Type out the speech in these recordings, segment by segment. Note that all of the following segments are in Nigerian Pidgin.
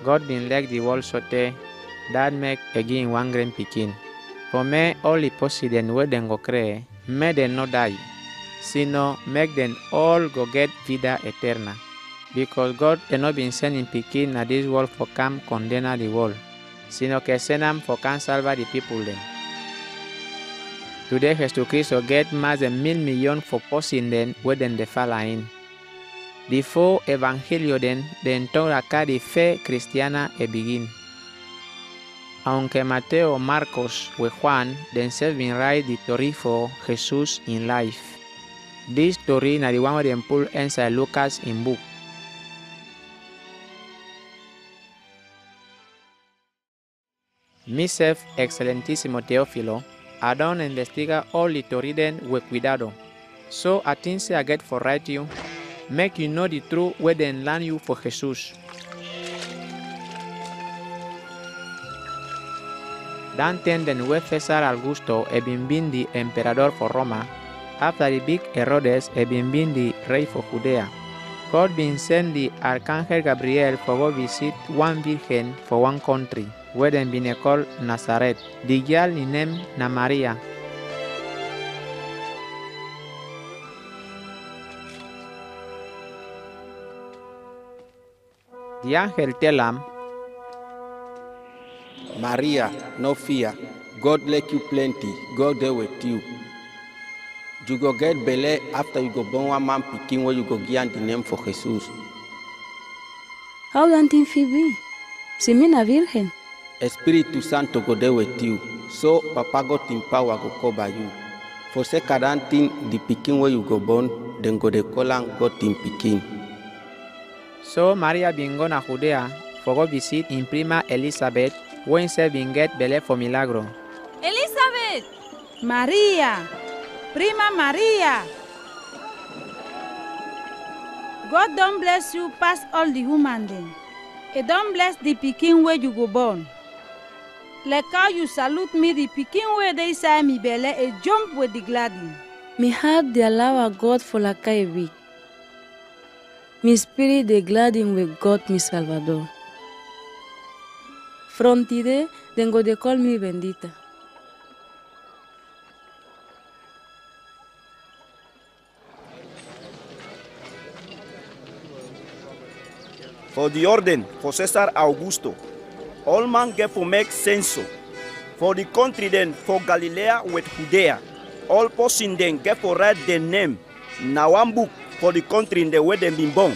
God been like the world so tey that make again one grand pikin. For me all the posiden wey dem go create, make dem no die, sino make them all go get vida eterna. Because God no been sending pikin na this world for come condemn the world, sino que send am for can salva the people them. Today Jesucristo get más de 1,000,000 for posiden wey dem dey falla in. Before evangelio den talk acá de fe cristiana e begin. Aunque Mateo, Marcos o Juan den self been write the story for Jesus in life. This story na the one wey dem pull inside Lucas in book. Myself, excelentísimo Teófilo, I don investiga all the story den with cuidado. So I think say I get for write you, make you know the truth wey dem learn you for Jesus. Dan tenden wey César Augusto been the emperador for Roma, after the big Herodes been the rey for Judea. God been send the Archangel Gabriel for go visit one virgin for one country, where dem been called Nazareth. The girl name na Maria. The angel tell am, Maria, no fear. God like you plenty. God there with you. You go get belle after you go born one man pikin where you go give the name for Jesus. How don't you be? Si me na virgen. Espiritu Santo go there with you. So Papa God in power go cover you. For second thing, the pikin where you go born, then go de call am God in pikin. So Maria been go na Judea for go visit in prima Elizabeth, when se been get belle for milagro. Elizabeth! Maria! Prima Maria! God don't bless you past all the human then. He don't bless the pikin where you go born. Like how you salute me, the pikin where they say me belle, a jump with the gladden. Mi heart de alaba God for la cae week. Mi spirit de gladden with God mi Salvador. From today, then go de call me bendita. For the orden for Cesar Augusto, all man get for make censo. For the country then for Galilea with Judea, all person then get for write their name. Now one book for the country in the way they been born.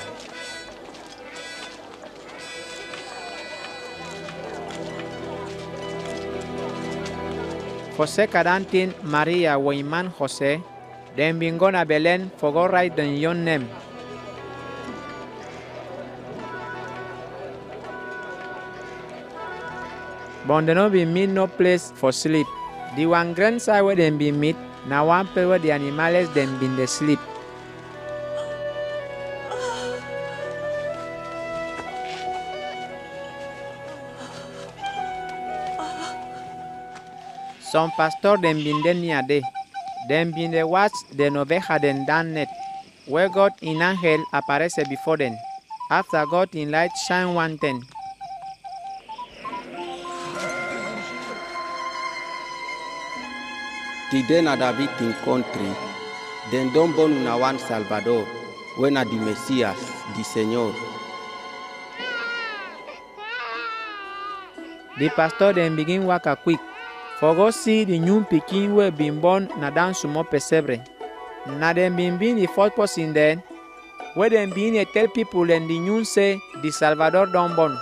For second thing, Maria o iman Jose, dem been go na Belen for go write the young name. But they no be meet no place for sleep. The one grandside where them be meet, na one place where the animals them been dey sleep. Some pastor them been there near there. Them been dey watch the oveja them down net, where God in angel aparece before them. After God in light shine one ten. Today na David in country, then don't born una one Salvador, when na the Messias, the Señor. The pastor then begin waka quick, for go see the new pikin wey been born na down sumo pesebre. Na dem been the fourth person then, where dem been tell people and the news say the Salvador don born.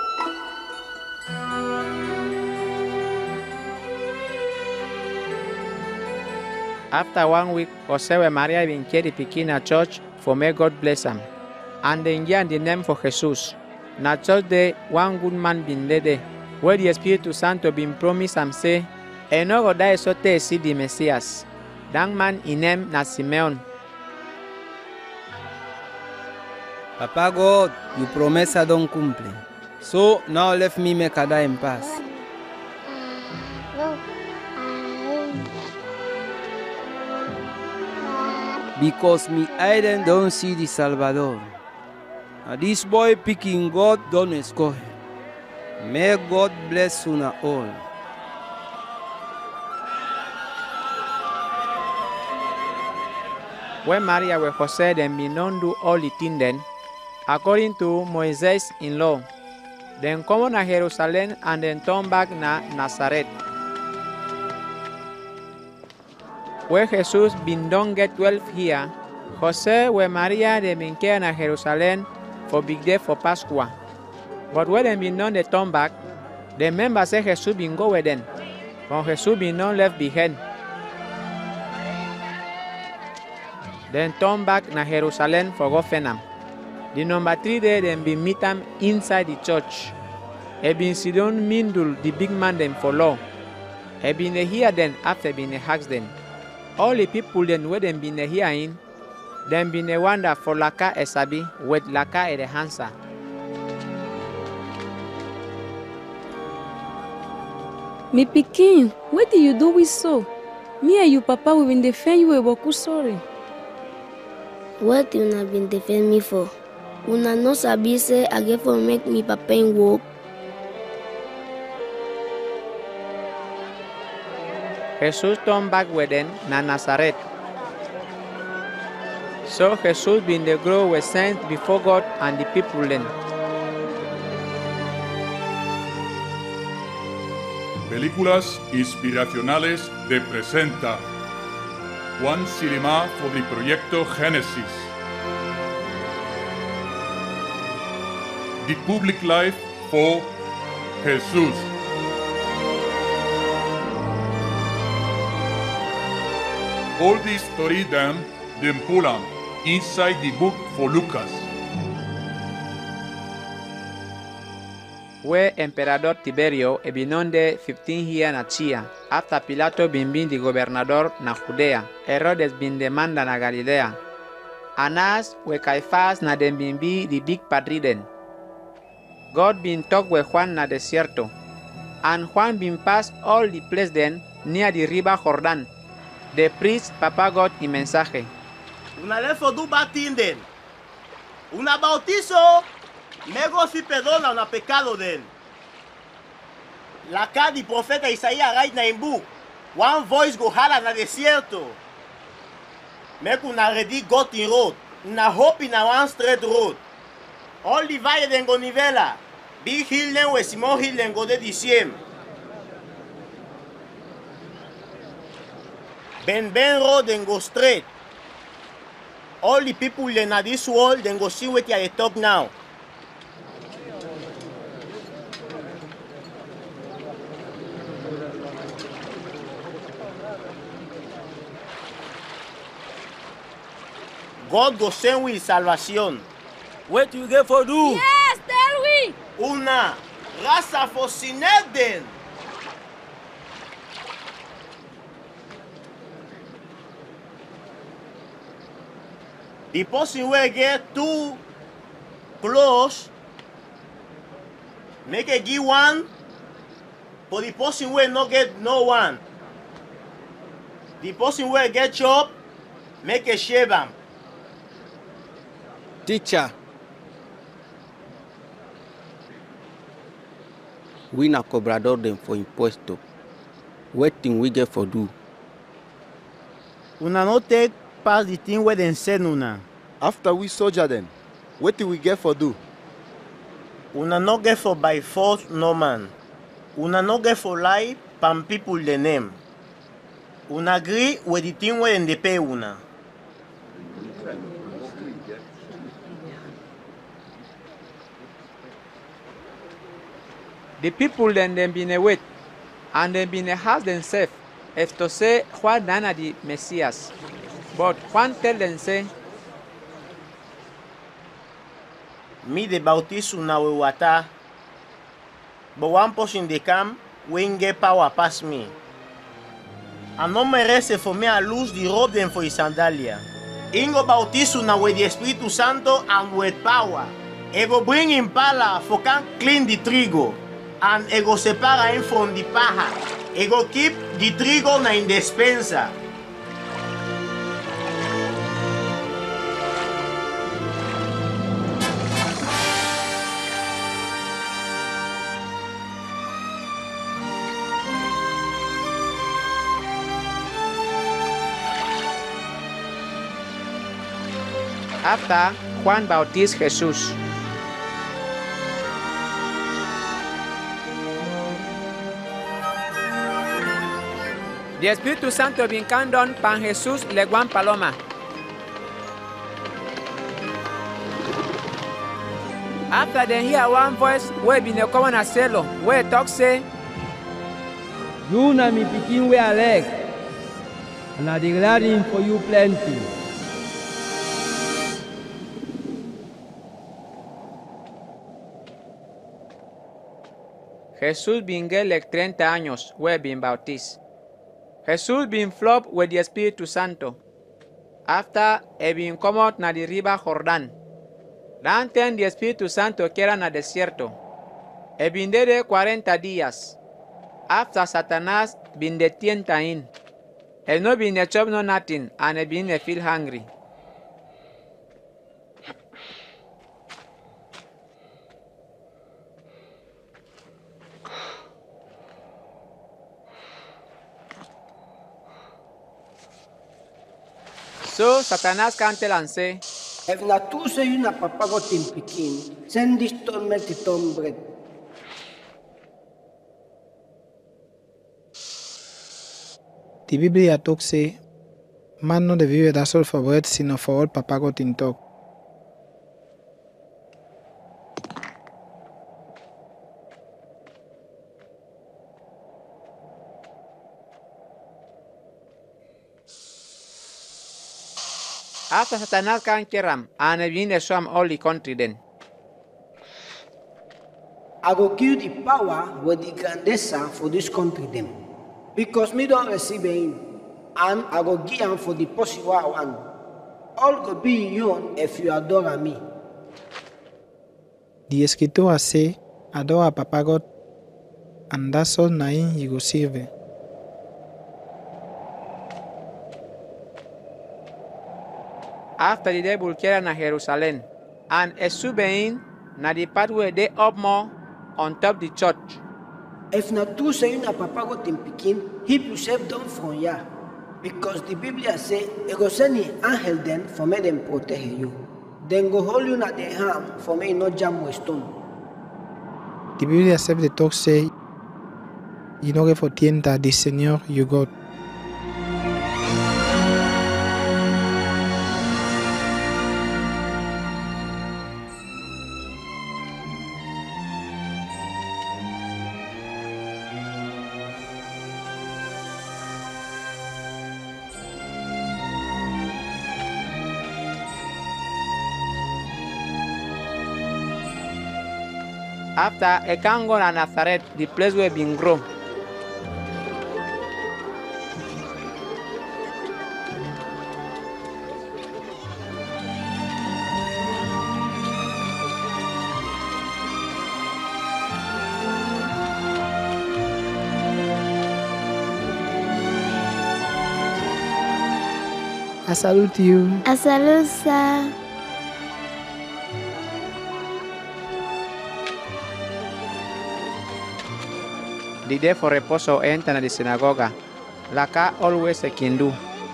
After 1 week, Jose and Maria been carry pikin at church for may God bless am. And then give the name for Jesus. Na church day, one good man been there, where the Espiritu Santo been promised am say, e no go die so tey see the Messias. That man in name na Simeon. Papa God, your promesa don't cumple. So now let me make a die in paz. Because me I don't see the Salvador. Now this boy picking God don't escoge. May God bless una all. When Maria with Jose then be known do all the thing then, according to Moses in law, then come na Jerusalem and then turn back na Nazareth. Where Jesus been done get 12 here, Jose where Maria they been care na Jerusalem for big day for Pascua. But when they been done they turn back, the members say Jesus been go with them, but Jesus been done left behind. Then turn back na Jerusalem for go Fenam. The number 3 day then be meet them inside the church. He been sit down mindul the big man them for law. He been hear then after been ask them. All the people then where them been hearing, them been wonder for laka esabi with laka e the hansa. Me pikin, what do you do with so? Me and you papa we been defend you boku sorry. What you have been defend me for? Una no sabi say I get for make me papa in work. Jesus turned back with them na Nazareth. So Jesus been the grow was sent before God and the people then. Películas inspiracionales de presenta Juan Cinema for the proyecto Génesis. The public life for Jesús. All the story then pull inside the book for Lucas. Where Emperador Tiberio e binonde 15 years na chia, after Pilato been the gobernador na Judea, Herodes been the manda na Galilea. Anas we Caifás na dem been be the big padriden. God been talk with Juan na desierto, and Juan been pass all the place then near the river Jordan. The priest papa got the mensaje. Una lefo du batinden. Una bautizo. Mego si perdona una pecado den. La cadi profeta Isaías right na imbu. One voice go hala na desierto. Meku na ready got in road. Na hope in a one straight road. All the valle den go nivela. Big hill den we small hill den go de diciem. Ben road den go straight. All the people in this world then go see what you at the top now. God go send we salvation. What you get for do? Yes, tell we. Una raza for sineden. The person will get too close, make a give one, but the person will not get no one. The person will get chop, make a shave am. Teacher, we na cobrador them for impuesto. What thing we get for do? Una no take pass the thing where they send una. After we soldier them, what do we get for do? Una no get for by force no man. Una no get for lie pan people the name. Una agree with the thing where they pay una. The people then been await, and then been asked themselves if to say Juan Nana the Messias. But Juan tell them say, Me the bautizo una we water, but one person they come, we get power pass me. And no merece for me to lose the robe them for his sandalia. Ingo bautizo una with the Espíritu Santo and with power. Ego bring him pala for can clean the trigo. And ego separa him from the paja. Ego keep the trigo na in despensa. After, Juan bautized Jesús. The Espíritu Santo vincando down pan Jesús le guan paloma. After they hear one voice, we been a common aselo, we talk say, You na mi pikin we elect, and I declare him for you plenty. Jesús bin get like 30 años, we been bautized. Jesús been flogged with the Espíritu Santo. After, he been come out na the river Jordan. Dan ten the Espíritu Santo que era na desierto. He been there 40 días. After Satanás been the tienta in. He no been a chop no nothing, and he been a feel hungry. So Satanás can tell and say, If na tu say you na papa got him pikin, send this to make the tom bread. The Biblia talk say, man no de vive da sol for bread, sino for all papa got in talk. After Satanás can keram, and he been a swam all the country then. I go give the power with the grandeza for this country them. Because me don't receive him, and I go give him for the possible one. All go be you if you adore me. The Escritura say, adore papa God, and that's all na him you go serve. After the devil carry na Jerusalem, and a subein na the part where they up more on top the church. If na tu say you na papa got him pikin, keep yourself down from here. Because the Biblia say, e go send the angel then for me them protect you. Then go hold you na the arm for me not jam with stone. The Biblia say the talk say, you no get for tienta the Señor you got. After a can go to Nazareth, the place where been grown. I salute you. I salute sir. The day for reposo enter na the synagogue. Laka always a kindu.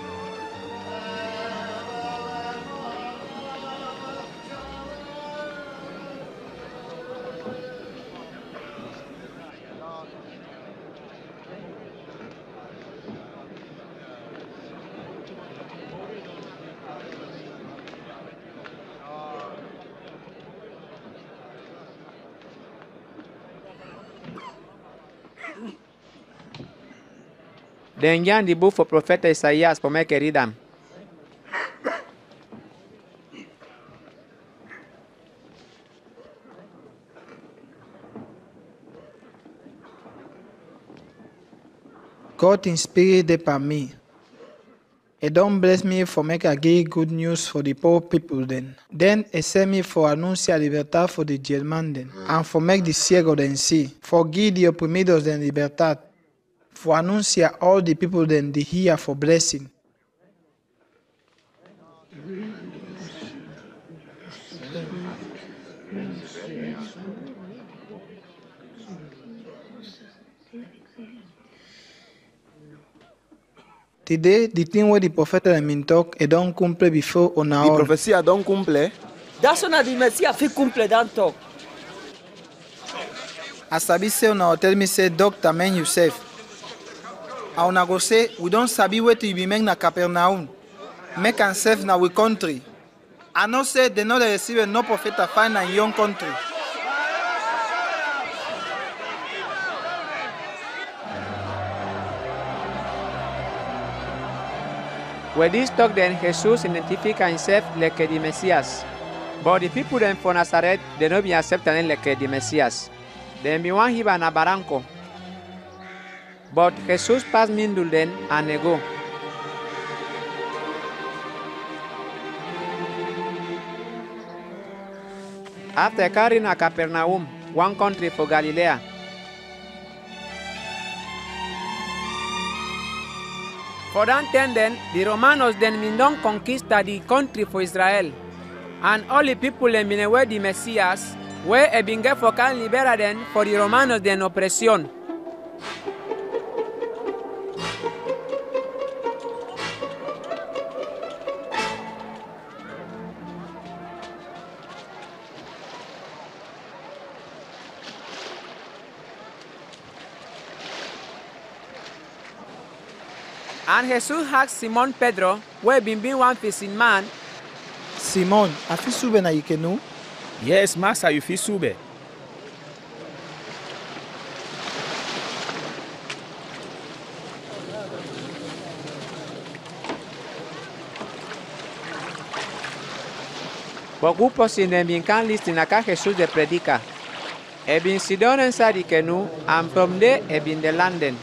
Then Jan the book for prophet Isaiah for make a read them. God inspired them by me. He don't bless me for make a give good news for the poor people then. Then he sent me for anunciar libertad for the German then, and for make the ciego then see, for give the oprimidos then libertad, for anunciar all the people then the hear for blessing. Today, the thing where the prophet and mean talk, it don't cumple before on our The prophecy don't cumple. That's when the Messiah fit cumple don't talk. As Sabi say, una tell me say, Doctor, man yourself. I wanna go say, we don't sabi where to be make na Capernaum. Make and safe na we country. I know say they know they receive no prophet to find in young country. With this talk then, Jesus identified himself like the Messiah. But the people then for Nazareth, they don't be accepted like the Messiah. They be one hiba na baranko. But Jesus passed mindul then and go. After carrying a Capernaum, one country for Galilee. For that time then, the Romanos then mean don't conquist the country for Israel. And all the people then mean away the Messias, where a been get for can libera then for the Romanos then oppression. And Jesus asked Simon Pedro, where been one fishing man. Simon, a fi sube na ikenu? Yes, Master, you fi sube. Poco person then been can listen a Jesus de predica. E been sit down inside the canoe, and from there e been the landing.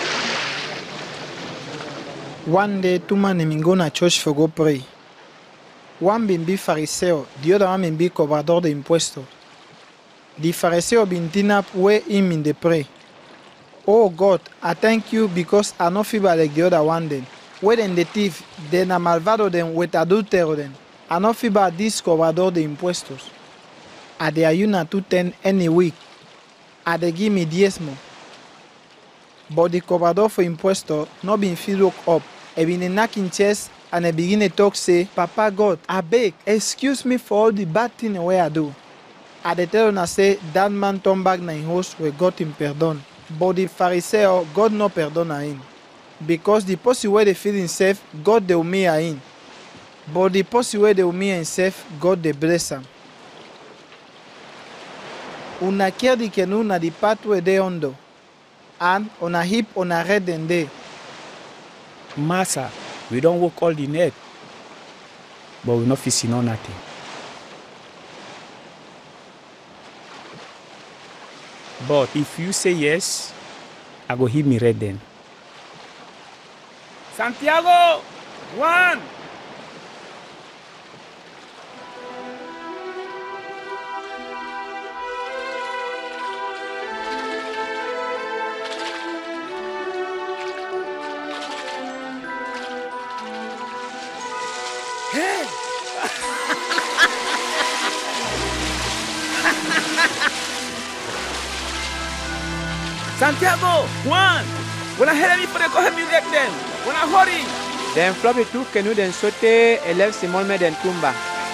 One day, two men go na church for go pray. One bin be Pharisee, the other one bin be cobrador de impuestos. The Pharisee bin tin up where him in the pray. Oh God, I thank you because I no feeble like the other one then. Where then the thief, then a malvado then with adultero then. I no feeble this cobrador de impuestos. I de ayuna 210 any week. I de give me diezmo. But the cobrador for impuestos no bin feel look up. E bin knock in chest and I begin to talk say, Papa God, I beg, excuse me for all the bad thing wey I do. I dey tell una say that man turn back na him house where God him pardon. But the Pharisee, God no pardon him. Because the person where they feel himself, God dey humiliate him. But the person where they humiliate himself, God dey bless him. Una care di canoe na the part where they under. And on a hip on a red and day. Master, we don't work all the night, but we not fishing on nothing. But if you say yes, I go hit me red then. Santiago, one. Hey! Santiago, Juan, when I hear me for the coge music then, when I hurry. Then floppy took canoe then sauté et lève Simon me then tumba.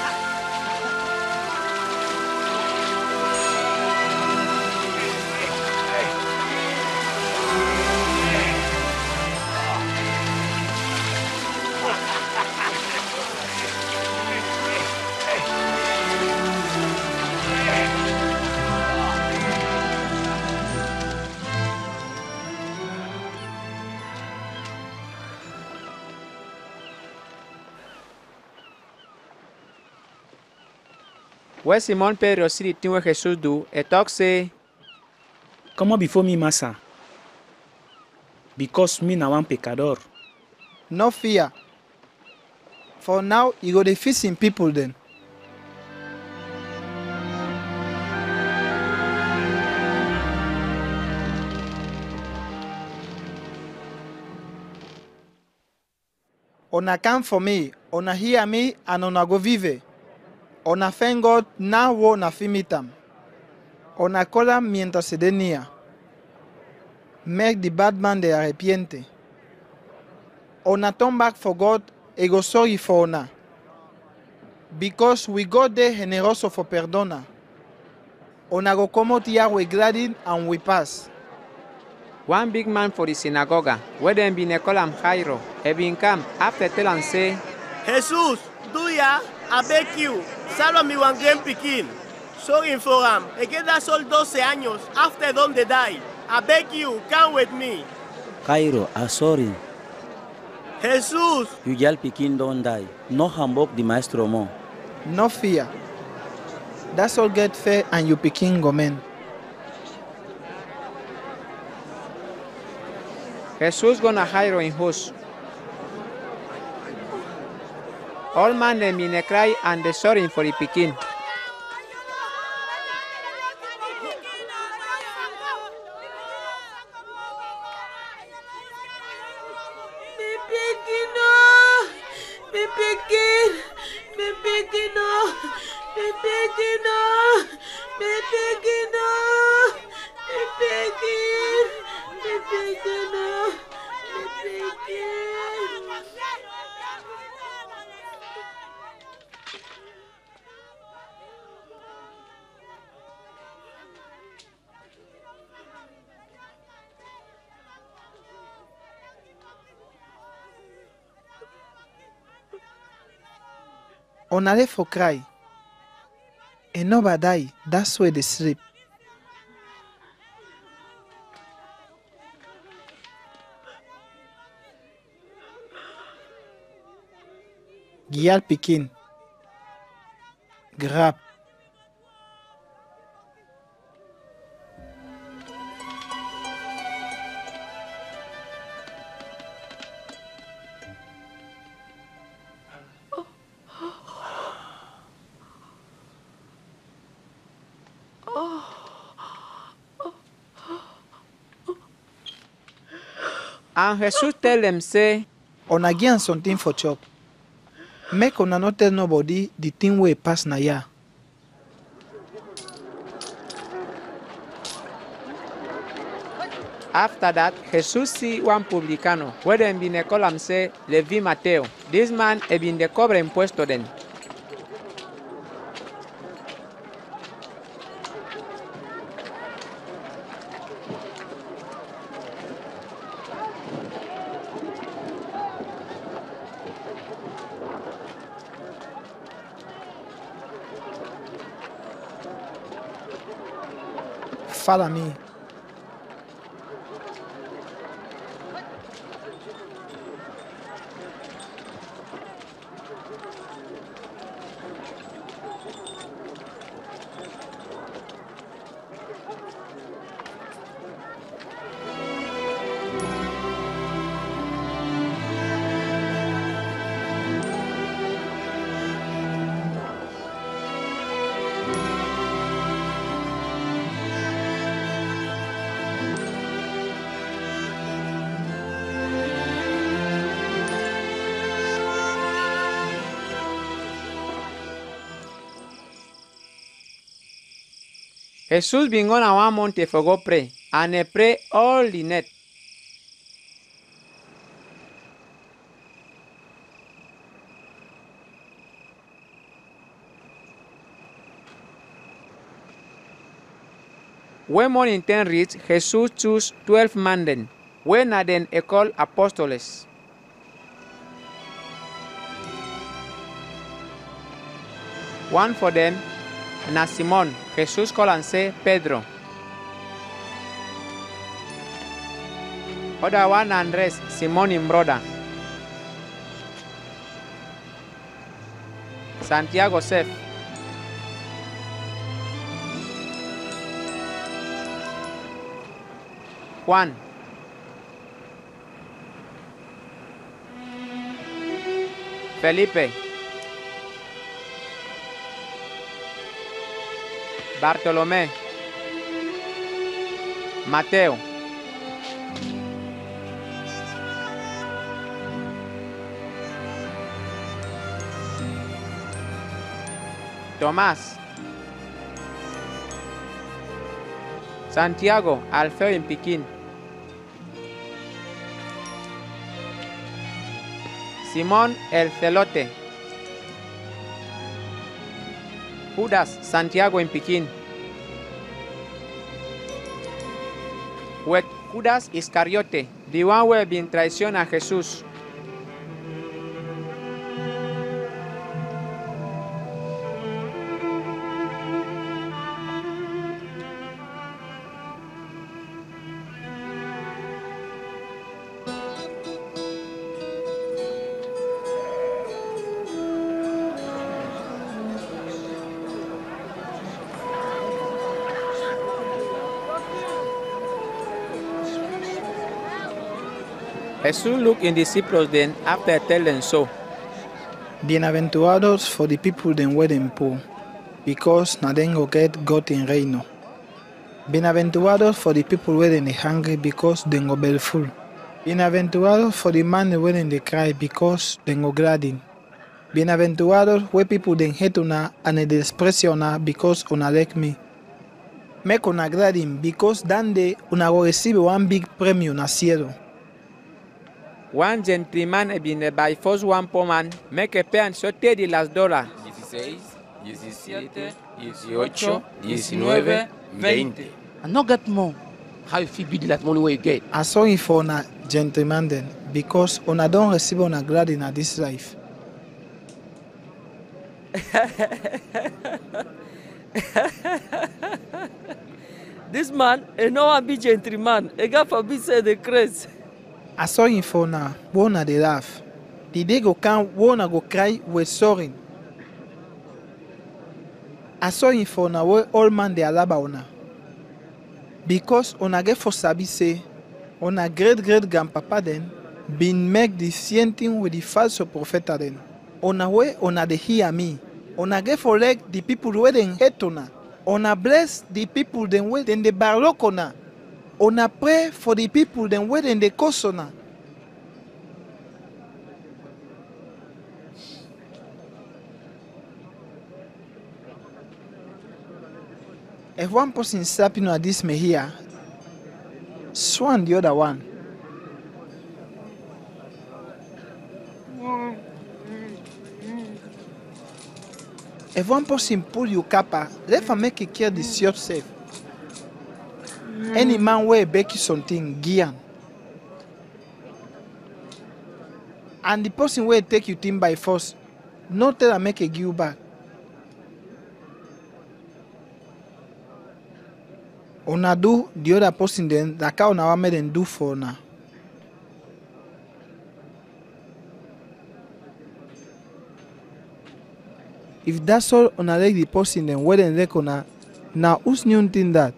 Where Simon Pedro see the thing where Jesus do, he talk say, Come on before me, Master. Because me na one pecador. No fear. For now, you go to fishing people then. Ona come for me, ona hear me, and ona go vive. Ona thank God, now wo na fimitam. Ona cola mientras se denia. Make the bad man de arrepiente. Ona turn back for God, e go sorry for ona. Because we God dey generoso for perdona. Ona go come out here with gladden and we pass. One big man for the synagogue, where them been call am Jairo, he been come after tell am say, Jesus, do ya? I beg you, salva mi one grand pikin. Sorry for him. Again, that's all 12 años after donde die. I beg you, come with me. Cairo, I'm sorry. Jesus! You yell pikin don't die. No hambok the maestro mo. No fear. That's all get fair and you pikin go men. Jesus gonna Jairo in house. All man them in a cry and they sorry for the pikin. Ona dey for cry. E no ba die, that's where they sleep. Gial pikin. Grab. And Jesus tell them say, Ona give am something for chop. Make una not tell nobody the thing wey pass na ya. After that, Jesus see one publicano, where them been call am say Levi Mateo. This man he been the cobre impuesto then. Follow me. Jesus been gone a one month for go pray, and he pray all the night. When morning time reach, Jesus choose 12 men then, when then he call apostles. One for them, na Simon, Jesus call and say Pedro. Other one Andres, Simon him brother. Santiago Seth. Juan. Felipe. Bartolomé, Mateo, Tomás, Santiago, Alfeo en Piquín, Simón el Celote, Judas Santiago en Piquín, with Judas Iscariote, the one who had been traición a Jesús. Jesús looked in the disciples then after telling them so. Bienaventurados for the people them where them poor, because na them go get God in reino. Bienaventurados for the people where them hungry, because them go be full. Bienaventurados for the man where them cry, because them go gladden. Bienaventurados where people them hate una and they desprecia una, because una like me. Make una gladden, because that day una go receive one big premium na cielo. One gentleman had been by force one poor man, make a pay and sorte de las $. 16, 17, 18, 19, 20. And not get more. How you feel big that money where you get? I saw it for una gentleman then, because una don't receive una glad in this life. This man, no one be gentleman. A guy for be say the craze. I saw him for now, wanna they laugh. The day go come, wanna go cry with sorry. I saw him for now where all man they alaba ona. Because ona get for sabi say, ona great grandpapa then, been make the same thing with the false prophet then. Ona way ona they hear me. Ona get for like the people where they hate ona. Ona bless the people then where then they barlock ona. Ona pray for the people then where then they curse ona. If one person slapping at this me here, swan the other one. If one person pull your kappa, let her make a care this yourself. Any man will beg you something, Gian. And the person will take you thing by force, not tell her make a give you back. Ona do the other person then that can ona made and do for ona. If that's all ona like the person then where then like ona, now who's new thing that?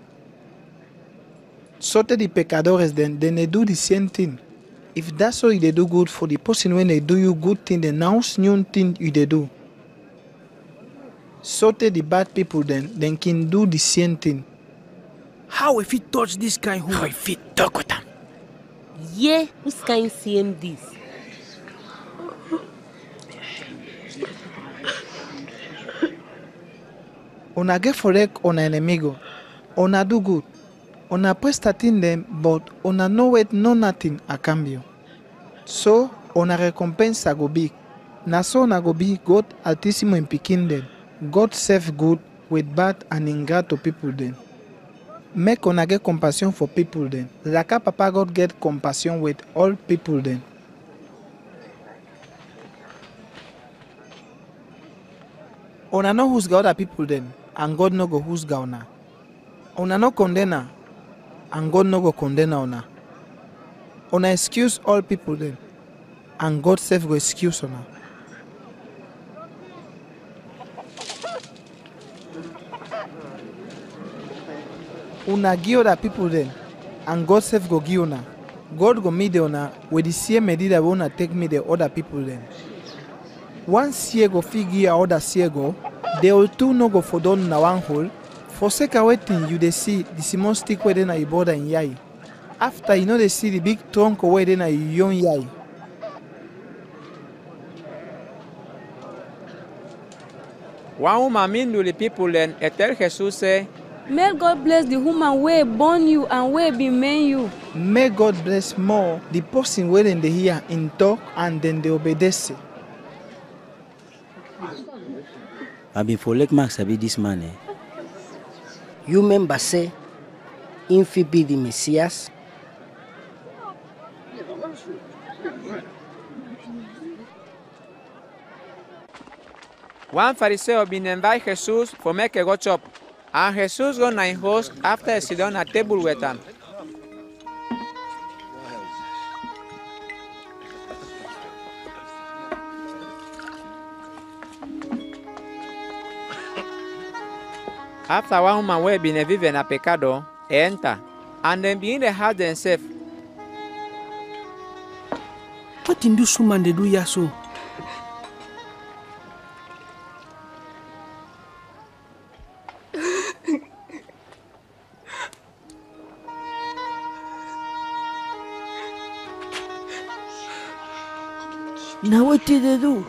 Sorte the pecadores then they do the same thing. If that's all they do good for the person when they do you good thing, then now who's new thing you they do? Sorte the bad people then can do the same thing. How if he touch this guy who I fit talk with him? Yeah, who's kind seeing this? Ona get for like ona enemigo. Ona do good. Ona presta thing them, but ona know it no nothing a cambio. So ona recompensa go big. Na so ona go be God Altísimo in Pikin them. God serve good with bad and ingrato people then. Make ona get compassion for people then. Like a Papa God get compassion with all people then. Ona no who's other people then, and God no go who's ona. Ona no condemn, and God no go condemn ona. Ona excuse all people then, and God self go excuse ona. Una give other people then, and God self go give una. God go meet una with the same medida we una take me the other people then. One ciego figure other ciego, they all two no go for down na one hole. For sake of waiting, you they see the small stick where they na border in yai. After you know they see the big trunk where they na young yai. One woman mean to the people then, tell Jesus say, May God bless the woman where born you and where be made you. May God bless more the person where they hear in talk and then they obedience. I been for like Max sabi this man. You remember say, if he be the Messiah, One Pharisee been invite Jesus for make a go chop. And Jesus go na host after sit down at table with him. After one woman wey been vive na pecado, enter, and then be in the house themselves. What in this woman they do here so? Now what did they do?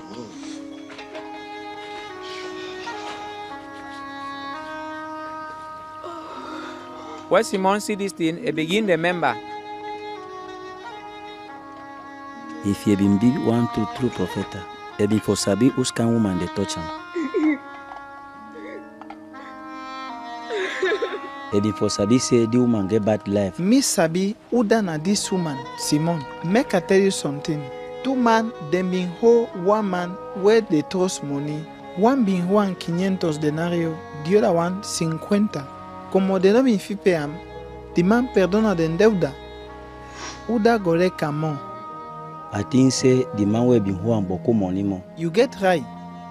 When Simon see this thing, he begin to remember. If he been be one true prophet, he been for sabi whose kind woman they touch him. He been for sabi say the woman get bad life. Me sabi uda na this woman, Simon. Make I tell you something. Two man, them been hold one man where they toss money. One been hold 500 denario, the other one 50. Como de no bin fi pay am, the man perdona den deuda. Uda gore kamo. I think say the man will be who and boko money more. You get right.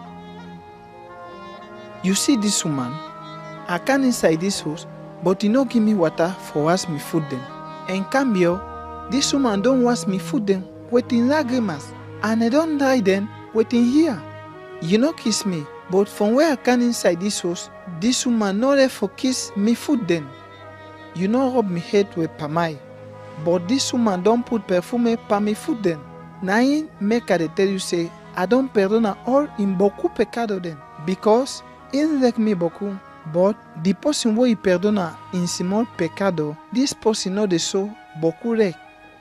You see this woman, I can inside this house, but he no give me water for wash me food then. En cambio, this woman don't wash me food then, waiting lagrimas, and I don't die then, waiting here. You no kiss me, but from where I can inside this house, this woman no let for kiss me food then. You no rub me head with pamai, but this woman don't put perfume pa me food then. Na in make I tell you say, I don't perdona all in beaucoup pecado then, because in like me beaucoup, but the person who he perdona in small pecado, this person no de so beaucoup rek.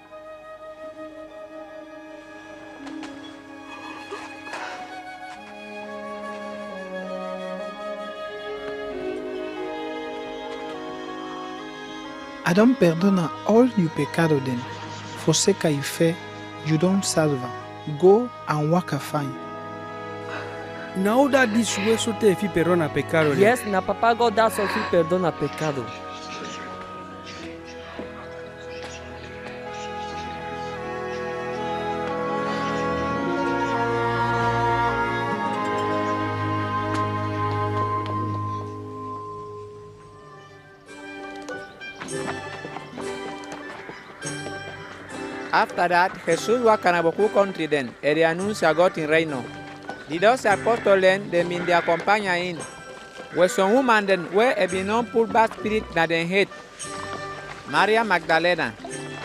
I don't perdona all your pecado then. Forsaker you fair, you don't salva. Go and walk a fine. Now that this way so te fi perdona pecado. Yes, na papa God that's all fi perdona pecado. After that, Jesus walked in a beaucoup country then, and they announced a God in reino. The 12 apostles then, they mean their companion in. Where some woman then, where a been non put bad spirit na den head. Maria Magdalena.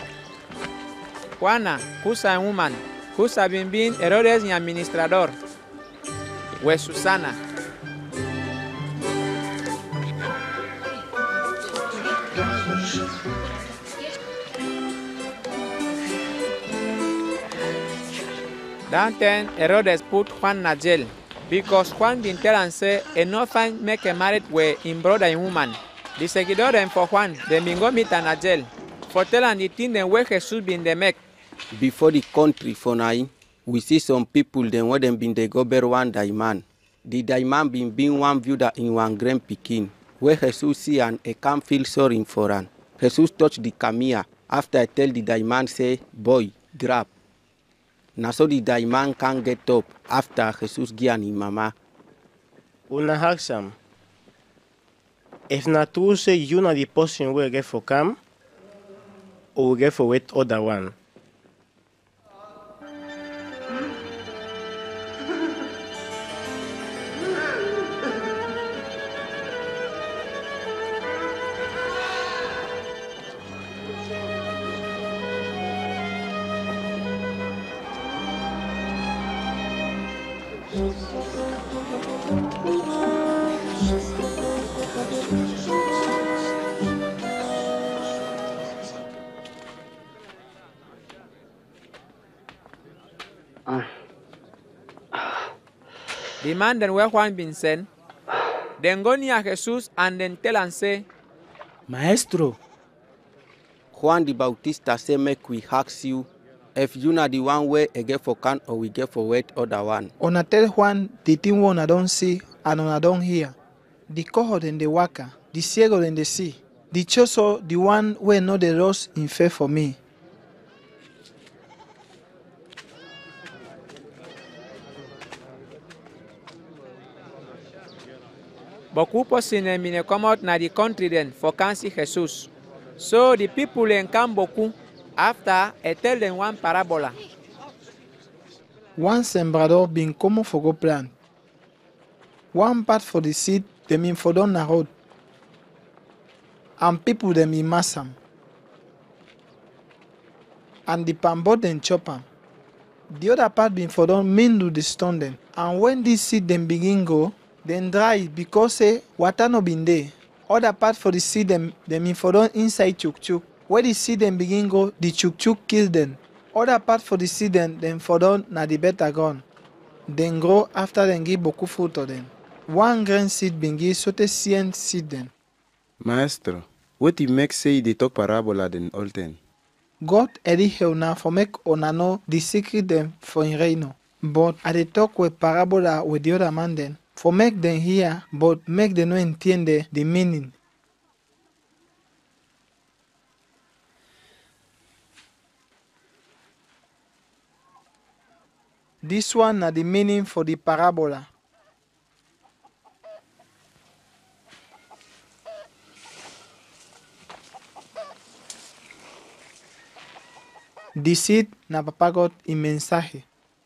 Juana, who's a woman, who's been Herodes y administrador. Where Susana. Then Herodes put Juan in jail because Juan been tell and say enough find make a married way in brother and woman. The seguidor them for Juan, they been go meet in jail for tell and the thing them where Jesus been they make. Before the country for now, we see some people then where them been they go bear one diamond. The diamond been being one view that in one grand Pekin, where Jesus see and a can't feel sorry for an. Jesus touch the camilla after I tell the diamond say, boy, grab. Now so the diamond can't get up after Jesus give an mama. Una ask am, if na true say you na the person wey get for come, or we get for wait other one. The man then where Juan been sent, then go near Jesus and then tell and say, Maestro, Juan the Bautista say make we ask you if you na the one way a get for can or we get for wait other one. Una tell Juan the thing una don't see and una don't hear. The cohort and the waka, the ciego and the sea. The choso, the one where no the rose in faith for me. Beaucoup person mine come out na the country then for can see Jesus. So the people then come beaucoup after I tell them one parabola. One sembrador been come for go plant. One part for the seed, them in for down the road. And people them in mass am. And the pambot then chop am. The other part been for down mean to the stone them. And when this seed them begin go, then dry because say water no been there. Other part for the seed them in for down inside chuk. Where the seed them begin go, the chuk kill them. Other part for the seed them for down na the better gone. Then grow after them give beaucoup fruit to them. One grain seed been give sote 100 seed them. Maestro, what you make say they talk parabola then all ten? God edi heuna for make ona know the secret them for in reino. But I dey talk with parabola with the other man then. For make them hear, but make them no entiende the meaning. This one na the meaning for the parabola. The seed na papa God in mensaje.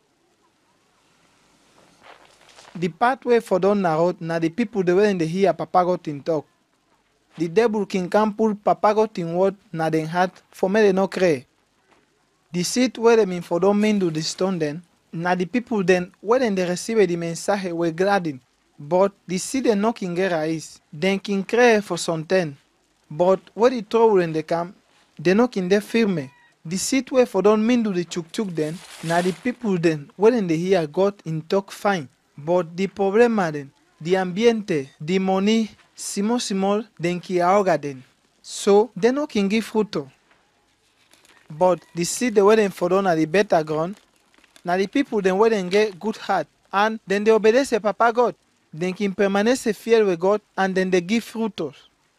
The pathway for down na road na the people the way in the hear papa God in talk. The devil can come pull papa God in word na den heart for me they no cray. The seed where them in for down mean do the stone then, na the people then when they receive the mensaje were gladden. But the seed they no can get raíz. Then can cray for something. But where the trouble in the camp, they no can de firme. The seed where for down mean do the chuk then, na the people then when they hear God in talk fine. But the problema then, the ambiente, the money, small, then ki ahoga then. So, they no can give fruto. But the seed the wedding for down at the better ground, now the people then wedding get good heart, and then they obedece Papa God, then can permanece fiel with God, and then they give frutos.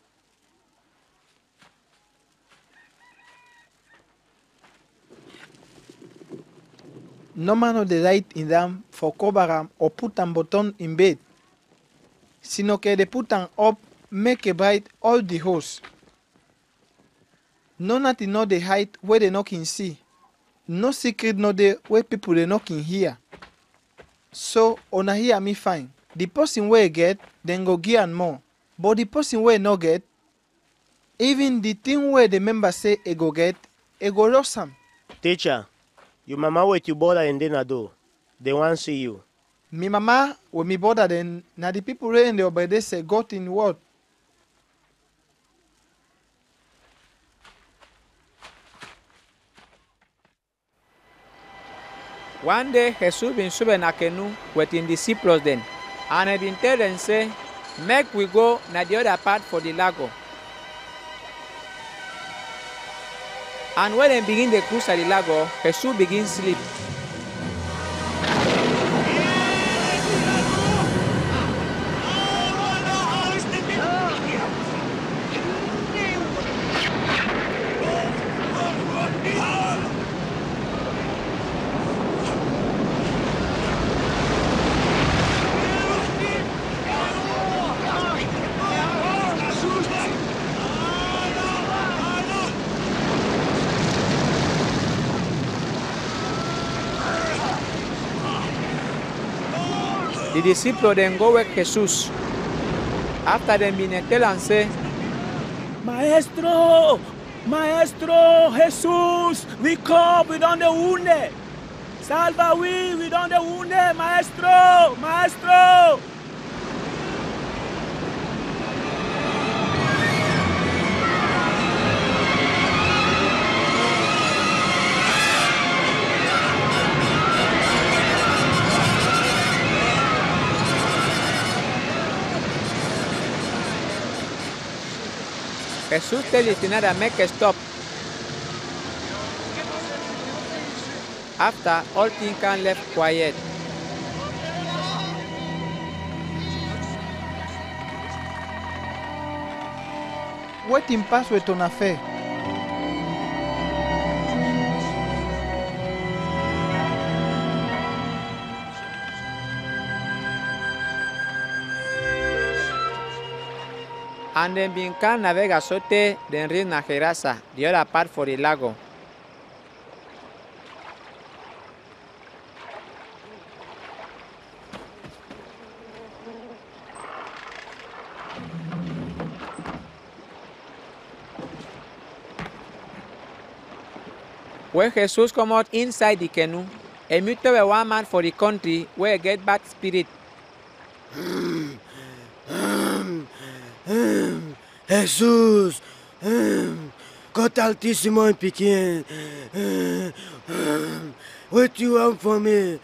No man of the light in them for cover them or put them button in bed. Sino que they put them up, make a bright all the house. No nothing know the height where they no can see. No secret know the where people they no can hear. So ona hear me fine. The person where get, then go give and more. But the person where no get, even the thing where the member say e go get, e go lost some. Teacher, your mama with your brother and then do. They want see you. Me mama with me brother then na the people where in the obedience say God in word. One day Jesus been sube na canoe with his disciples then, and he been tell them say, make we go na the other part for the lago. And when they begin the cruise at the lago, Jesus begin sleep. The disciples then go with Jesus. After them been tell and say, Maestro, Maestro, Jesus, we come, we don't wounded. Salva we don't wounded, Maestro, Maestro. Jesus tell the Tinada make a stop. After, all things can left quiet. Wetin pass with una fe? And then bin can navega sote den rio na Gerasa, the other part for the lago. When Jesus come out inside the canoe, a mutual were one man for the country where get bad spirit. Jesus, God Altísimo en Piquín, what you want for me?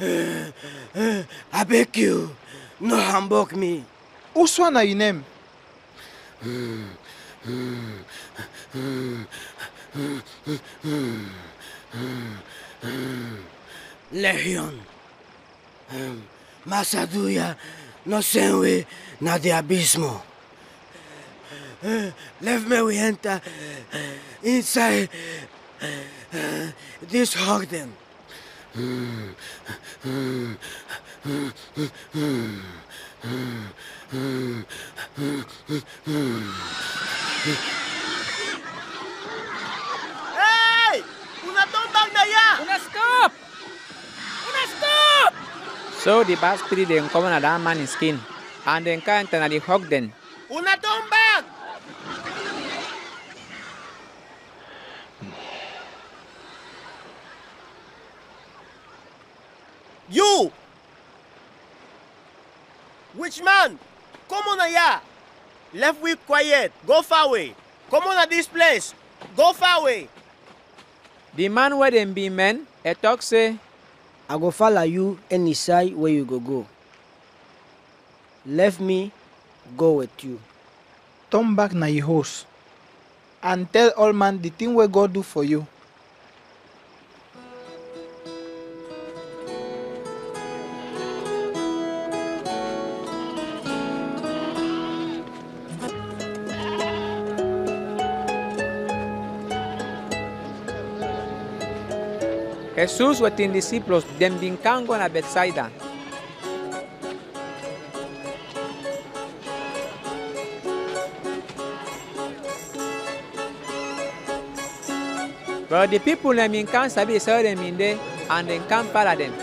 I beg you, no hamburg me. Who's one your name? Legion. Masaduya, no senwe na de abismo. Let me we enter inside this Ogden. Hey! Una tomba de allá! Una stop! Una stop! So the bad spirit then come on that man's skin and then can't enter the Ogden. Una tomba! You! Which man? Come on here. Left we quiet. Go far away. Come on at this place. Go far away. The man where them be men, a talk say, I go follow you any side where you go. Let me go with you. Turn back na your house and tell all man the thing we God do for you. Jesus with the disciples, them been can't go na Bethsaida. But the people them in can't sabi sell them in there and then can't follow them.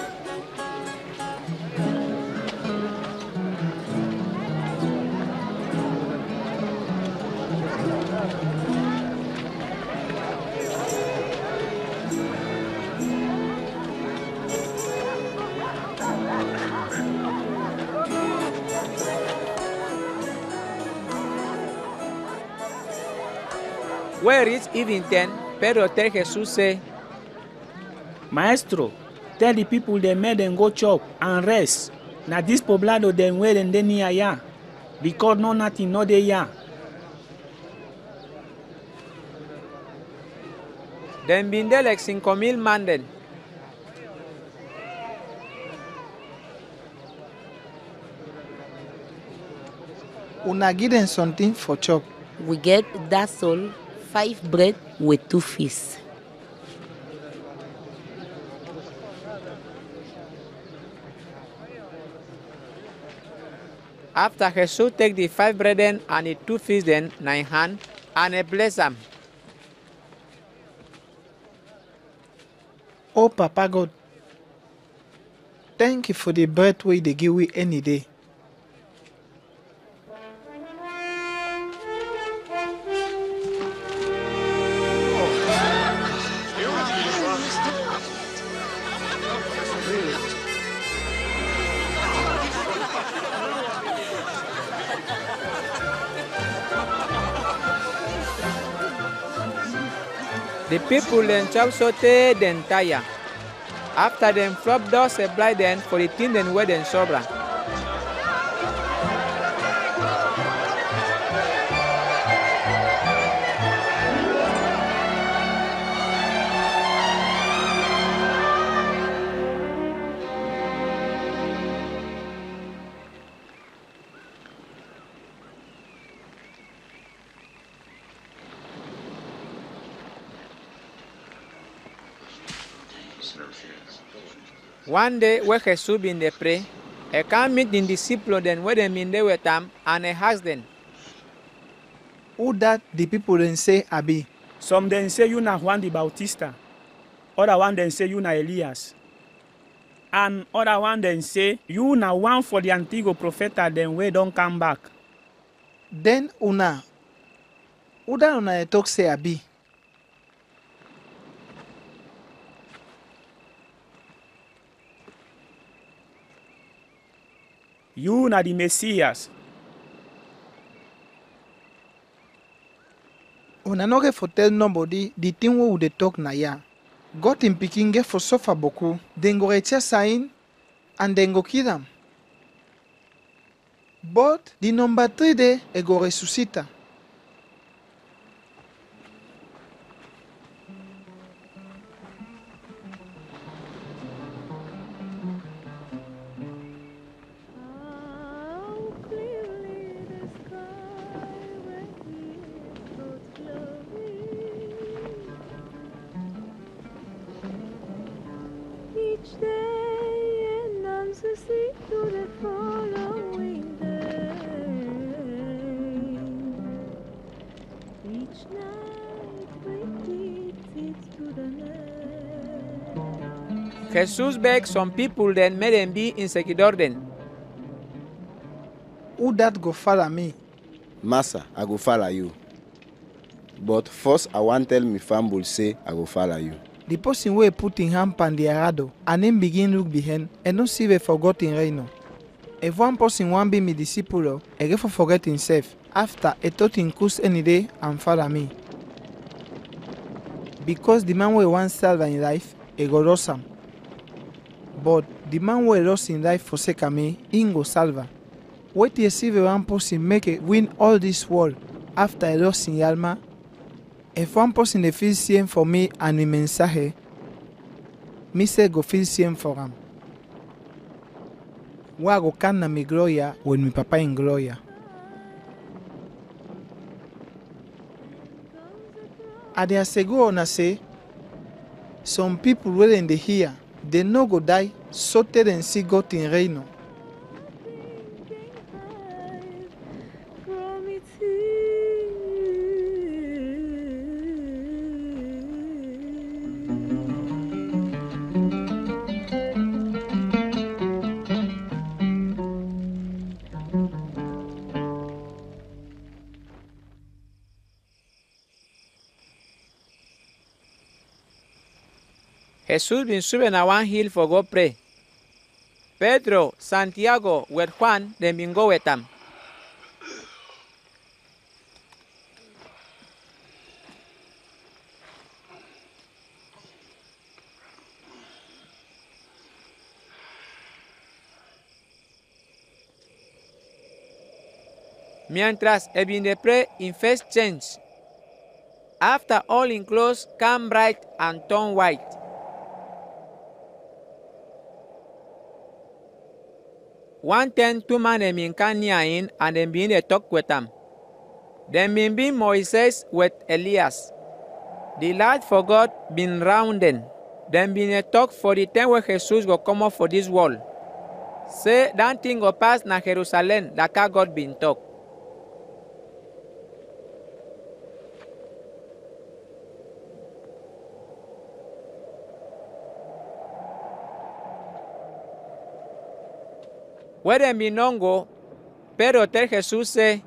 Where it's evening 10, Pedro tell Jesus say, Maestro, tell the people they made them go chop and rest. Now this poblado them where and then near ya, because no nothing no they ya. Them been there like 5,000 man then. Una give them something for chop. We get that's all, 5 bread with 2 fish. After Jesus take the 5 bread and the 2 fish then in hand and he bless them. Oh Papa God, thank you for the bread way they give we any day. The people then chop saute then tire. After them flop doors a blind then for the thing then where then sobra. One day, when Jesus been dey pray, he come meet the disciples then where them been there with him, and he ask them, who that the people then say Abi? Some then say you na Juan the Bautista. Other one then say you na Elias. And other one then say you na one for the Antigo Profeta then we don't come back. Then who that una talk say Abi? You na the Messias. Una no get for tell nobody the thing we would talk na ya. God in Peking get for suffer beaucoup, then go reach sign and then go kill them. But the number 3 day e go resuscita. Each day and answers to the following day. Each night repeats it to the next. Jesus begged some people then made them be in seguidor then. Who that go follow me? Master, I go follow you. But first I want tell me family say I go follow you. The person wey put in hand pan the arado and him begin look behind and no see we forgot in reino. If one person want be me disciple, he get for forget himself after he thought in course any day and follow me. Because the man wey want salve in life, he go lost am. But the man wey lost in life for sake of me, he go salve. Wait till you see the one person make it win all this world after he lost in alma. If one person dey feel same for me and the mensaje, me say go feel same for him. Wa go can na mi gloria when mi papa in gloria. I dey aseguro na say some people wey dem dey hear, they no go die so tey dem see God in reino. Jesus been sube na one hill for go pray. Pedro, Santiago, with Juan, them been go with him. Mientras he been dey pray in first change. After all in clothes come bright and turn white. One ten two man them in can near in and them been a talk with them. Them been Moses with Elias. The light for God been rounded. Them been a talk for the time where Jesus go come up for this world. Say that thing go pass na Jerusalem like how God been talk. Where them been non go, Pedro tell Jesus say,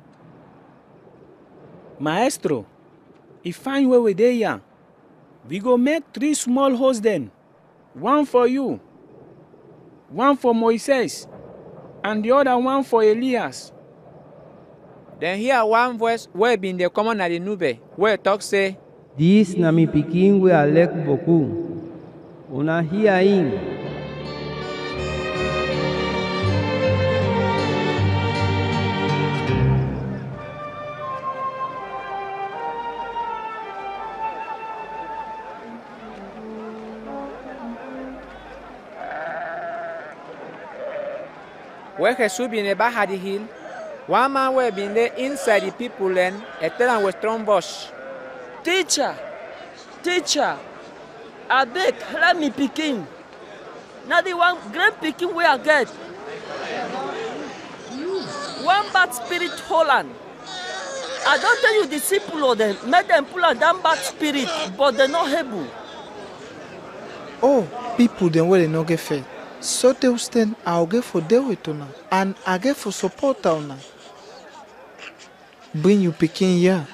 Maestro, if find where we dey here, we go make 3 small holes then. One for you, one for Moses, and the other one for Elias. Then hear one voice where been the common at the nube, where talk say, This na mi pikin we alek boku. Una hear him. Where Jesus been a back the hill, one man where been there inside the people and a tell him with strong bush. Teacher, I beg, let me pikin. na the one grand pikin wey I get. One bad spirit hold am. I don tell you disciple of them, make them pull am down bad spirit, but they no able. Oh, people dem wey dey no get faith. So they will stand, I'll get for deal with una, and I get for support una. Bring you pikin here.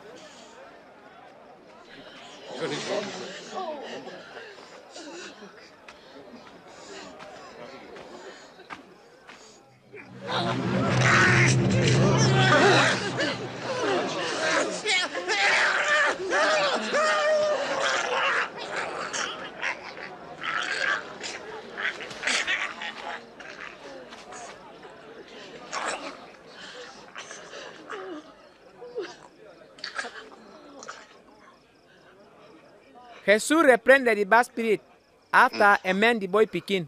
Jesus reprended the bad spirit after a man the boy pikin.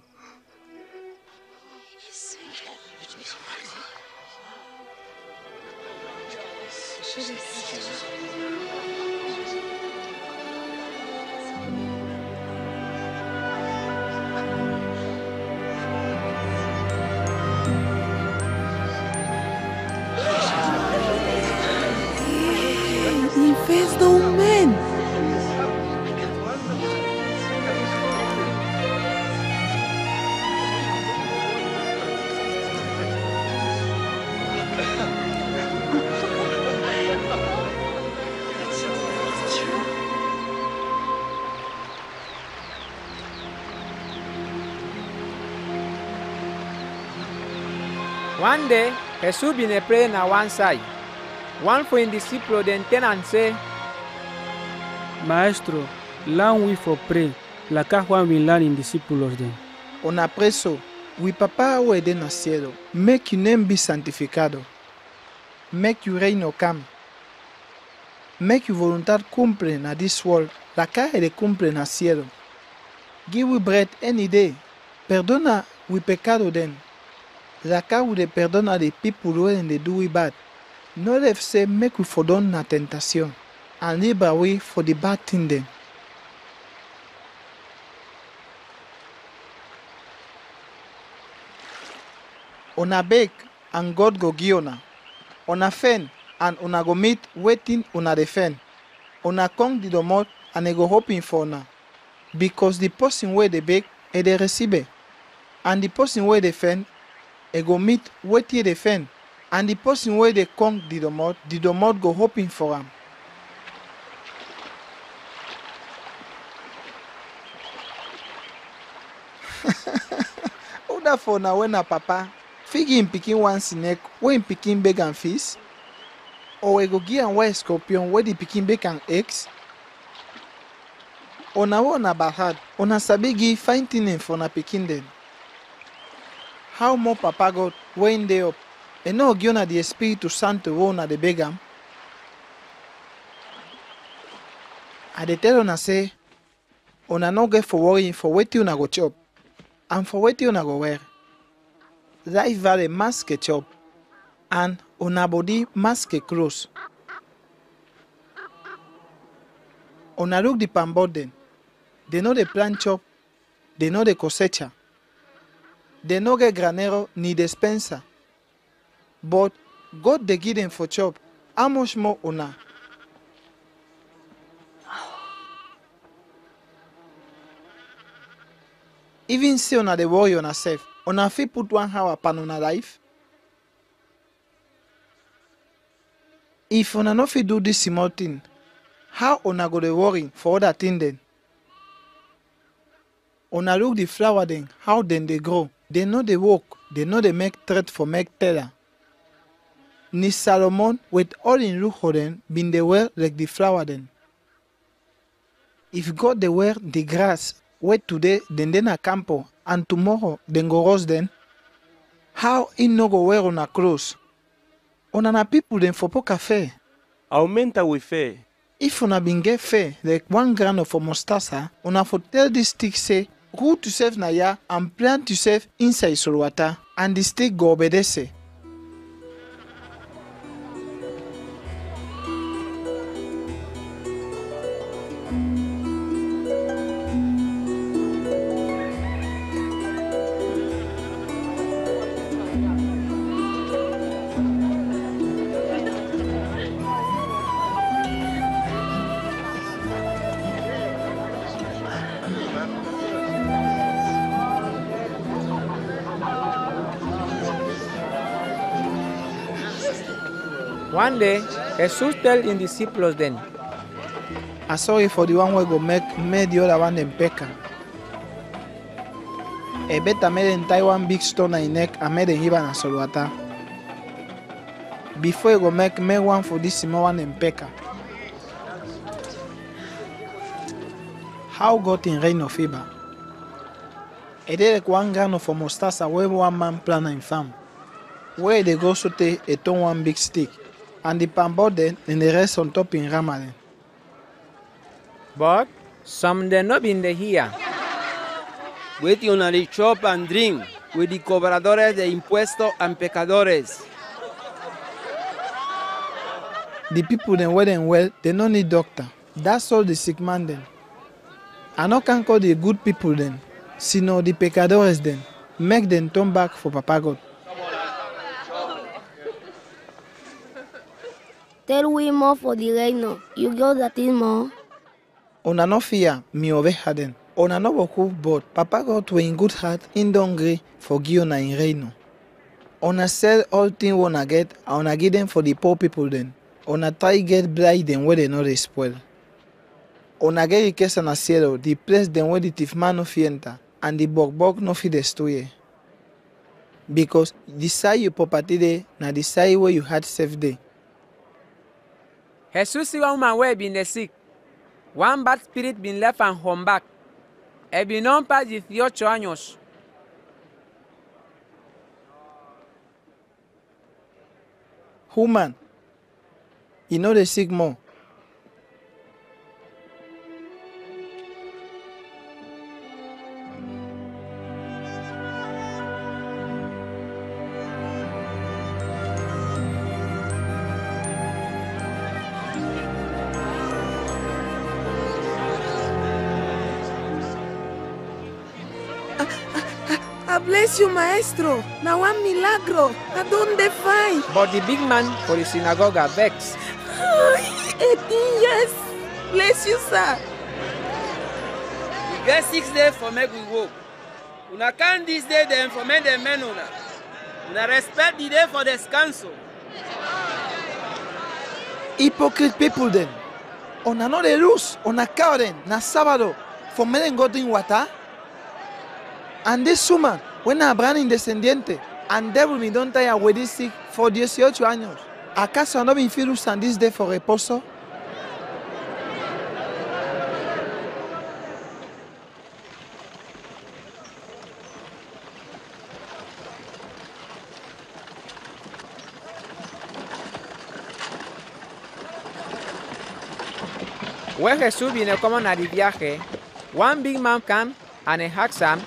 Infest the man. One day, Jesus been praying at one side. One for his disciple then turn and say, Maestro, learn we for pray, like Juan will learn in disciples them. Una preso, we papa who ede na cielo, make your name be santificado. Make your reino come. Make your voluntad cumple na this world, la que de cumple na cielo. Give we bread any day. Perdona we pecado den. La que we de perdona the people when they do we bad. No let say make we for don na tentation, and libera we for the bad thing then. Una beg and God go give una. Una fen and una go meet waiting una defend. Una come the domot and they go hoping for una. Because the person where they beg they receive. And the person where they fen they go meet waiting defend. And the person where they come the domot go hoping for him. Who that for now when a papa fig him picking one snake when picking beg and fish? Or we go give and wear scorpion where the picking beg and eggs? Ona wona bahad, ona sabi give fine thing for na picking them. How more papa God when they up? And no give na the Espiritu Santo wona the begam. I dey tell una say, una no get for worrying for wetin una go chop, and for wetin una go wear. Life vale mask ke chop, and una body mask ke clothes. Una look the pambodden. They know the plant chop, they know the cosecha. They no get granero ni despensa. But God dey give them for chop. How much more una? Even say una dey worry on herself, una fit put 1 hour upon una life. If una no fit do this small thing, how una go dey worry for other thing then? Una look the flower then, how then they grow. They know they work, they know they make thread for make teller. Ni Solomon with all in look then been they wear like the flower then. If God they wear the grass, wait today then a campo, and tomorrow then go rose then, how in no go wear on a clothes? Una na people then for poca fe. Aumenta we fe. If una been get fe like 1 gram of mustasa, una for tell this stick say, root yourself na ya and plant yourself inside soil water, and the stick go obedece. One day, Jesus tell his disciples then, I'm sorry for the one wey go make the other one dem peka. E better make dem tie one big stone on him neck and make dem give am na solwata. Before you go make one for this small one dem peka. How God in reign of favor? E dey like one grain of mustard wey one man plant in farm. Where they go sote e turn one big stick, and the palm then and the rest on top in Ramadan. But some dem no been dey hear. Wetin una dey chop and drink with the cobradores de impuestos and pecadores. The people dem wey dem well, they no need doctor. That's all the sick man dem. I no can call the good people dem, sino the pecadores dem, make them turn back for Papa God. Tell we more for the reino. You got that in more? Una no fear, mi oveja den. Una no boku, but Papa God we in good heart, in don't gree, forgive una in reino. Una sell all things una get, and una give them for the poor people then. Una try get blind them where they no dey spoil. Una get riqueza na cielo, the place them where the thief man no fit enter, and the bog no fit destroy. Because the side you property dey, na the side where you had safe day. Jesus see one woman wey been dey sick. One bad spirit been left am home back. E been non pass 18 años. Woman, you know dey sick more. Bless you, maestro. Now one milagro. I don't define. But the big man for the synagogue are vexed. 18 years. Bless you, sir. We get 6 days for make we work. Una can this day then for make them men una. Una respect the day for descanso. Hypocrite people then. Una no dey lose. Una cow then. Na sábado. For make them go drink water. And this woman, when Abraham indescendiente, and devil me don't tire with this sick for 18 años. ¿Acaso no me feel usando this day for reposo? When Jesús vino como na di viaje, one big man came and he asked him,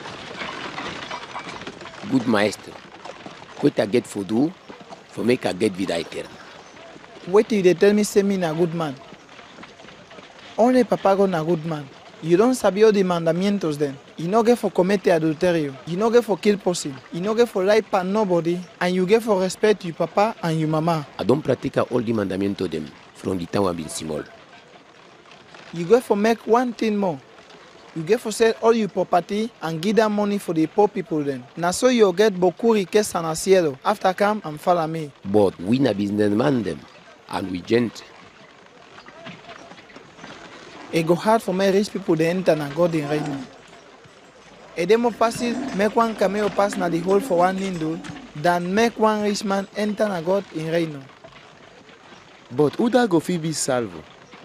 Good maestro, what I get for do, for make I get vida eterna. Wait till they tell me say me na good man. Only Papa God na good man. You don't sabi all the mandamientos then. You no get for commit adulterio. You no get for kill person. You no get for lie pan nobody. And you get for respect your papa and your mama. I don't practice all the mandamientos them from the time I've been small. You get for make one thing more. You get for sell all your property and give them money for the poor people then. Now so you get beaucoup riqueza na cielo. After come and follow me. But we na businessman them and we gent. It go hard for me rich people to enter na God in reign. E demo fácil make one cameo pass na the hole for one lindul than make one rich man enter na God in reign. But who da go fit be salvo?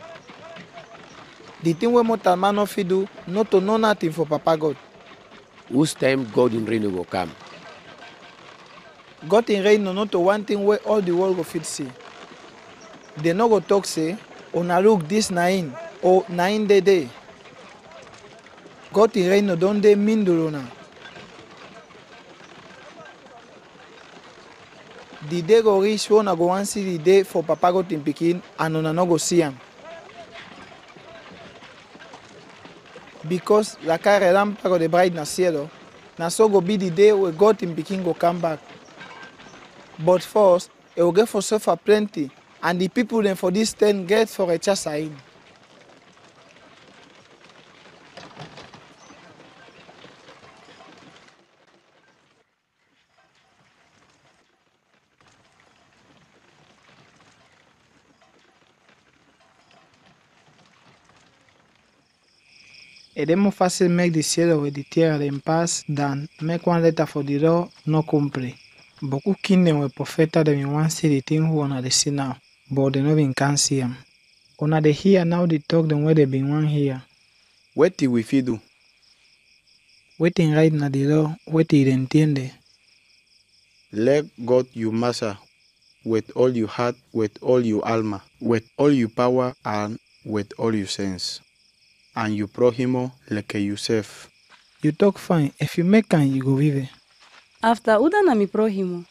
The thing we mortal man no fit do, not to know nothing for Papa God. Whose time God in reign will come? God in reign not to one thing where all the world go fit see. They no go talk say, "Ona look this na in," or "Na in the day." God in reign no don dey mindulona. The day go reach when I go and see the day for Papa God in Pikin and una no go see him. Because la cara lámpara de bride na cielo, na so go be the day where God in Pikin go come back. But first, it will get for suffer plenty, and the people then for this 10 get for a chassain. Es de más fácil make the cielo y la tierra en paz than make one letter for the law no cumple. Beaucoup kingdom were profeta de mi wan see the thing who wanna see now, but they no been can see them. Una they hear now the talk them where they been one hear. Wetin we fit do? Waiting right na the law, waiting entiende. Let God your master with all your heart, with all your alma, with all your power, and with all your sense. And you prójimo like yourself. You talk fine. If you make can, you go vive. After uda na mi prójimo.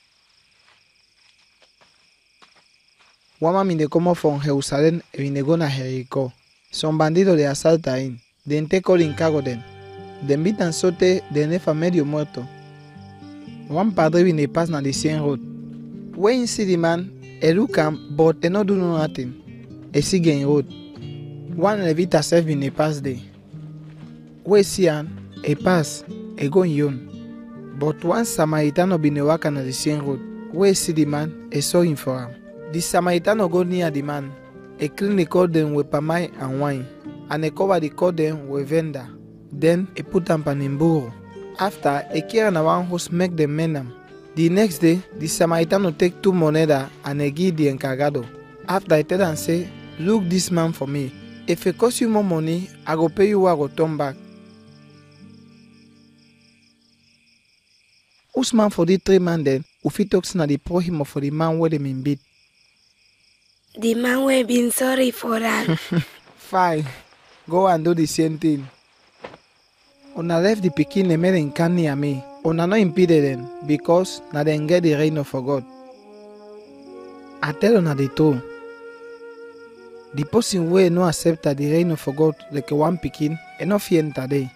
Wama mi de como from Jerusalén e vine go na Jericó. Son bandidos de asalta in. Den te colin cago den. Den bitan sote de nefa medio muerto. One padre vine pass na the same road. When see the man, e look am, but e no do nothing. E see gain road. One levita self vine pass there. We see an, e pass, e go yon. But one Samaritano bine waka na the same road. We see the man, e saw him for him. The Samaritano go near the man, e clean the cordon with pamai and wine, and e cover the cordon with venda. Then e put am pan in burro. After, e carry na one horse make them mend am. The next day, the Samaritano take 2 moneda and e give the encargado. After I tell am say, look this man for me. If it cost you more money, I go pay you what I go turn back. Who's man for the 3 man then, who fit talks na the prójimo for the man where them in beat? The man will be sorry for that. Fine. Go and do the same thing. Una left the pikin and made them come near me. Una no impeded them because na them get the reign of God. I tell una the truth. The person wey no accept the reign of God like one pikin e no fit enter there.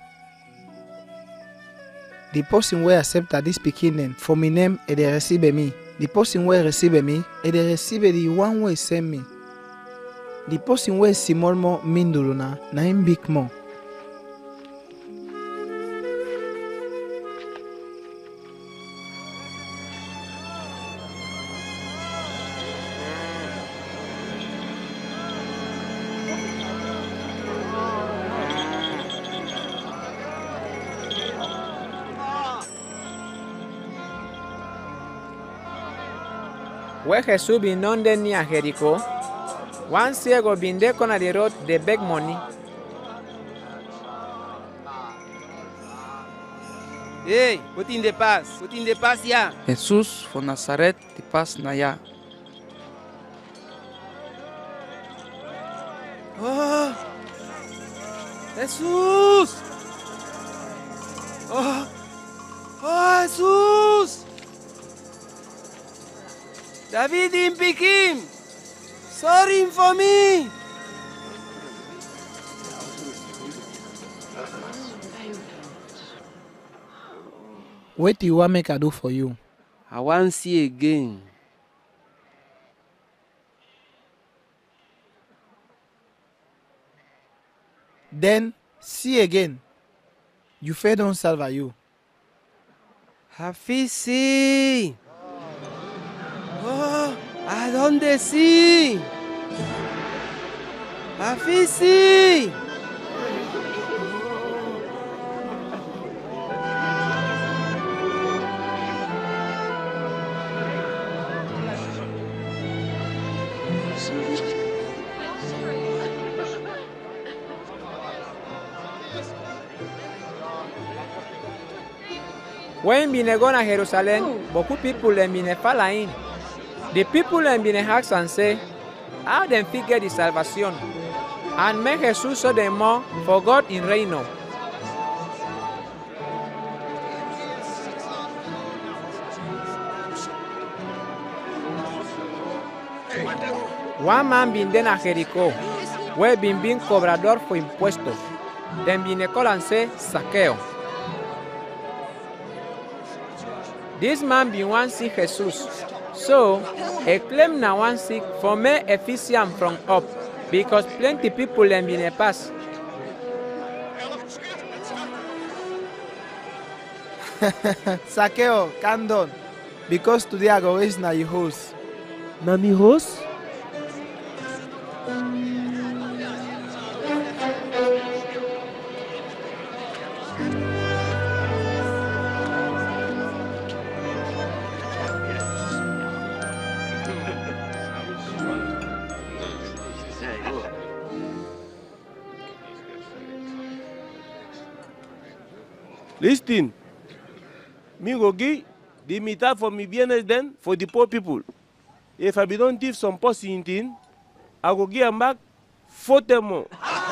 The person wey accept this pikin name for me name e dey receive me. The person wey receive me e dey receive the one wey send me. The person wey small more mindulu na him big more. Where Jesús bin nonde near Jericho, one ciego bin there on the road, they beg money. Hey, put in the pass ya. Jesús von Nazaret te pass na ya. Oh, Jesús. Oh, Jesús. David in Pikim, sorry for me. What do you want make I do for you? I want to see again. Then see again. You fed on salva you. Hafisi. Oh, I don't see. Hafisi. When been go to Jerusalem, beaucoup people them been fall in. The people them been ask and say, how them figure the salvation, and make Jesus so them more for God in reino. One man been then at Jericho, where been cobrador for impuestos. Then been call and say Saqueo. This man be one see Jesus, so he claim na one sick for me efficient from up, because plenty people them been a pass. Saqueo, calm down, because today I go raise na your host. Na mi host? Listen. Me go give the meter for me bienes then for the poor people. If I be don't give some person thing, I go give them back 40 more.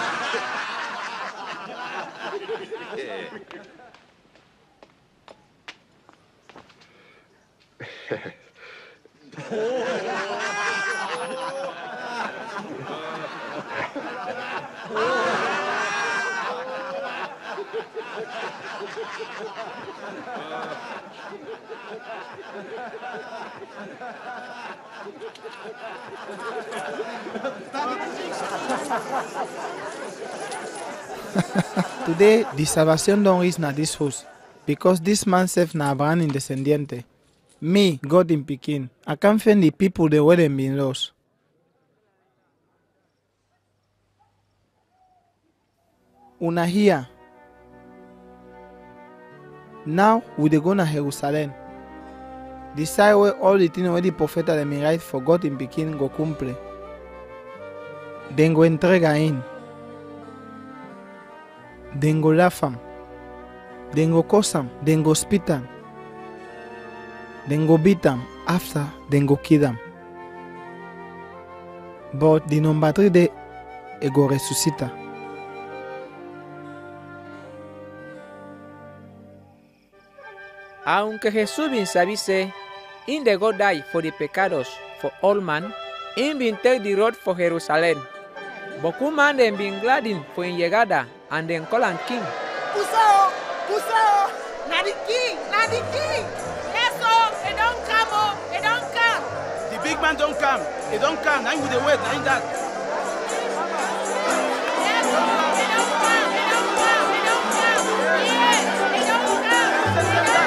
Today, the salvation don't reach na this house, because this man self na Abraham in descendiente. Me, God in Pekin, I can't find the people the way them been lost. Una here. Now we dey go na Jerusalem. The side where all the things where the prophet dem been write for God in Pekin go cumple. Then go entrega in. Then go laugh am. Then go curse am. Then go spit am. Then go beat am. After, then go kill am. But the number 3 day, e go resuscita. Aunque Jesús bin sabi say, in the go die for the pecados for all man, in bin take the road for Jerusalem. Boku man dem bin gladden for in llegada and then call am king. Pusao! Pusao! Na the king! Na the king! Yes, oh! It don't come, oh! It don't come! The big man don't come. He don't come. Now we dey wait. Now that. Yes, oh! It don't come! It don't come! It don't come! Yes! It don't come! It don't come!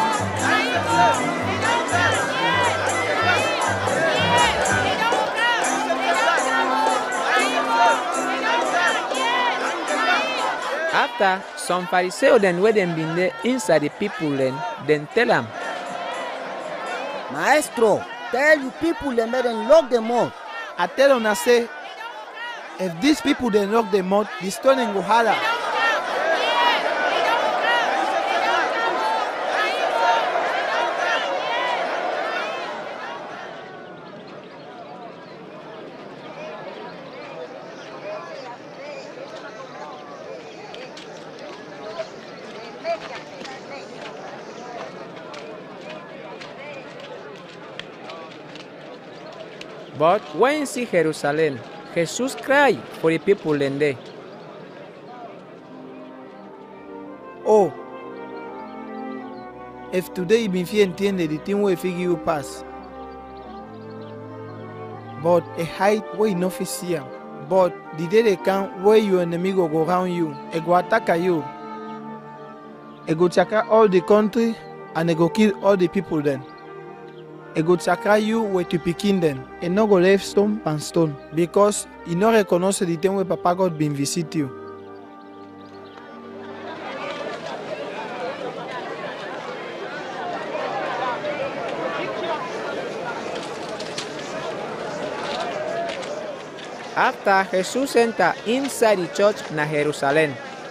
After, some Pharisees then where them been there inside the people then tell them, Maestro, tell you people them make them lock them up. I tell them I say, if these people then lock them out, the stone go harder. But when he see Jerusalem, Jesus cried for the people then there. Oh, if today you been entiende the thing where figure you pass, but a height where you no fit see am. But the day they come where your enemy go around you, e go attack you, e go chaka all the country and e go kill all the people then. E go chakra you where to pikin them, and no go left stone and stone, because you no recognize the time where Papa God been visit you. After Jesus entered inside the church na Jerusalem.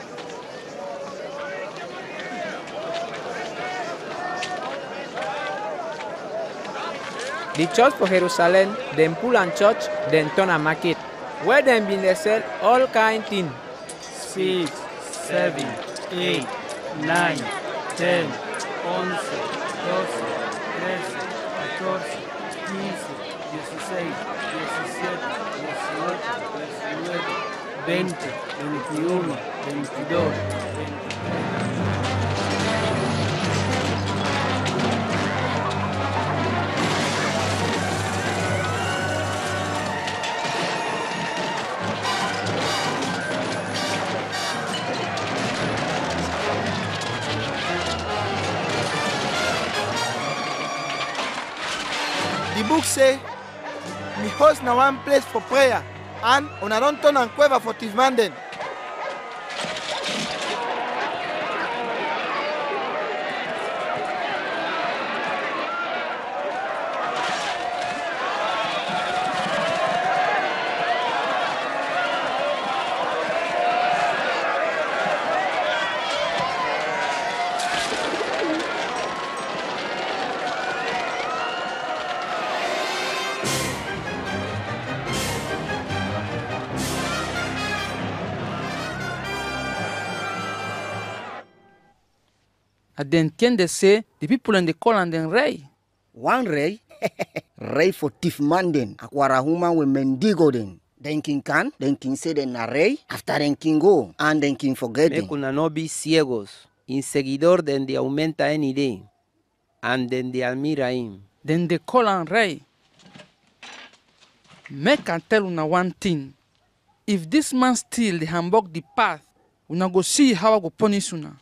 The church for Jerusalem, then pull and church, then turn a market, where them been they sell all kind things. 6, 7, 8, 9, 10, 11, 12, 13, 14, 15, 16, 17, 18, 19, 20, 21, 22, 23. The book say, me host na one place for prayer, and una don't turn and quiver for Tivmanden. And then they say the people in the call and then Ray. One Ray? Ray for thief man then. Akwara human we mendigo then. Then king can, then king say then a Ray, after then king go, and then king forget them. Mekuna no be ciegos. In seguidor then they aumenta any day. And then they admira him. Then they call and Ray. Make and tell una one thing. If this man steal the hamburg the path, una go see how I go punish una.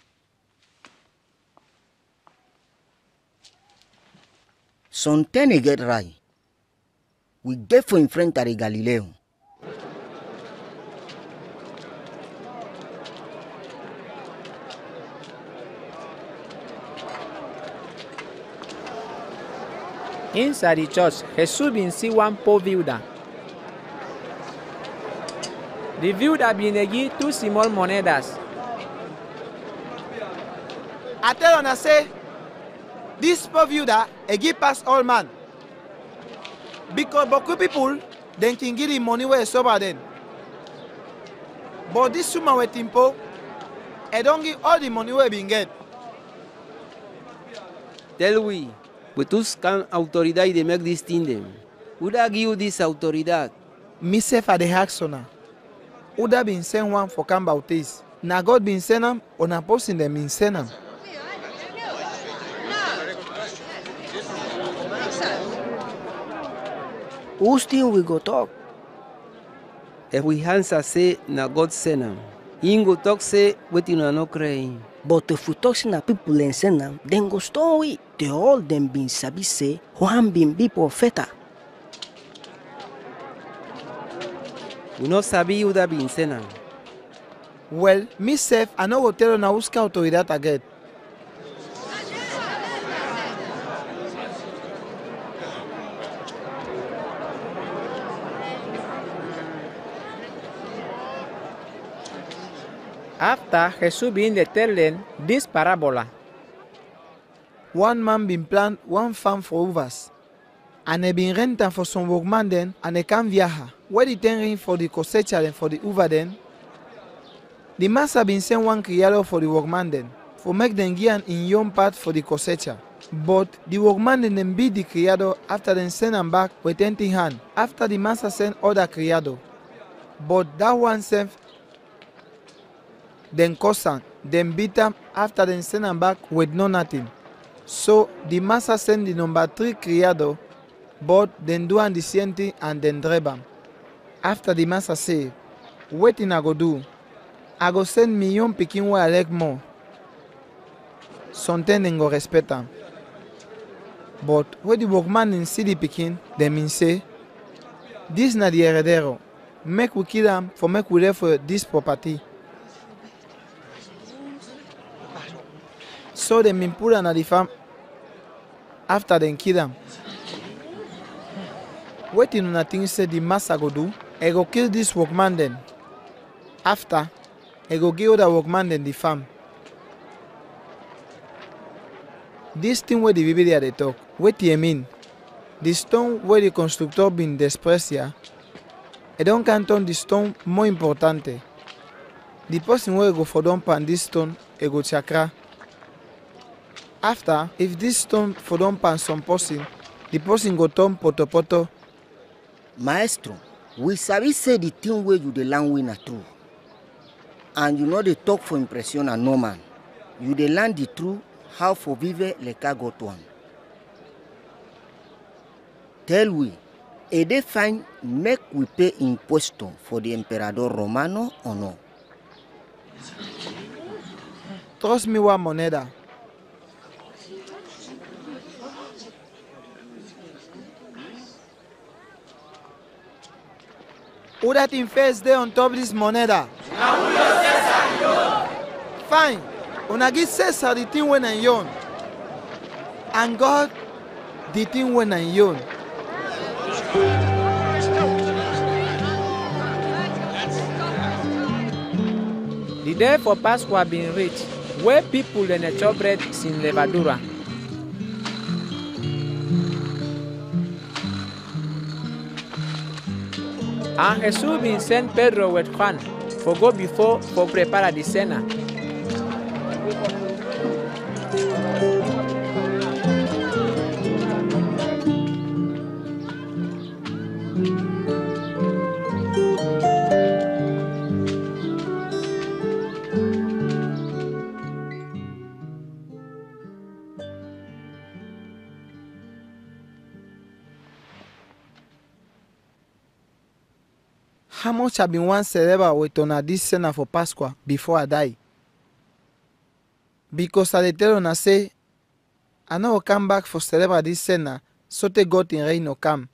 Sontene get right. We get for in front of the Galileo. Inside the church, Jesus been see one poor viuda. The viuda been give 2 small monedas. I tell una say, this poor viuda give pass all man. Because Boku people, then can give the money where it's over then. But this woman with Timpo, I don't give all the money where being get. Tell we, but us can autoridad de make this thing them. Who da give you this autoridad? Myself at the Haxona. Uda been sent one for Camp Baptist. Na God been sent them, or na posting them in send them. Who still we go talk? If we answer say na God send them, he go talk say wetin una no cry. But if we talk say na people and send them, then go stone we. They all them been sabi say, one been be prophet. We no sabi who da been send them. Well, myself, I no go tell you na who's autoridad again. After Jesus been the telling this parabola. One man been plant one farm for uvas. And he been renting for some workman then, and he can viaja. Where the ten for the cosecha and for the uva then. The master been sent one criado for the workman then, for make them give in young part for the cosecha. But the workman then beat the criado after then send him back with empty hand, after the master sent other criado. But that one self then cost him, then beat him after then send him back with no nothing. So the master sent the number 3 criado, but then do the same thing and then drive him. After the master say, what I go do? I go send me young pikin where I like more. Something then go respect him. But when the workman in see the pikin, they mean say, this na the heredero. Make we kill him for make we live for this property. So they mean put him at the farm after they kill him. Waiting on a thing say the master go do, I go kill this workman then. After, I go give other workman then the farm. This thing where the Biblia they talk, what do you mean? The stone where the constructor been desprecia, I don't count on the stone more importante. The person where go for dump on this stone, I go chakra. After, if this stone for dump on some person, the person go turn poto. Maestro, we sabi say the thing where you the land we na true. And you know they talk for impression and no man. You the land the true, how for vive le ka got one. Tell we, they fine make we pay impuesto for the emperador Romano or no? Trust me one moneda. Who that in first day on top of this moneda? Fine. Una give Caesar the thing when I yon. And God the thing when I yon. The day for Passover been reached, where people in the chop bread sin levadura. And Jesus been sent Pedro with Juan for go before for prepare the cena. much I been want celebrate with una this cena for Pasqua before I die. Because I dey tell una say, I no go come back for celebrate this cena, so te God in reign no come.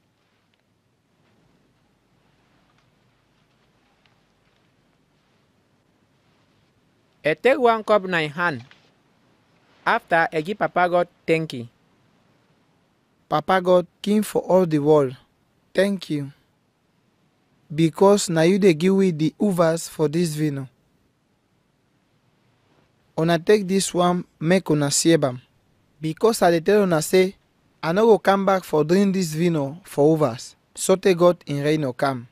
E take one cup in hand. After, I give Papa God thank you. Papa God, King for all the world, thank you. Because now you dey give we the uvas for this vino. Una take this one, make una sieb am. Because I dey tell una say, I no go come back for drink this vino for uvas. So te God in reign no come.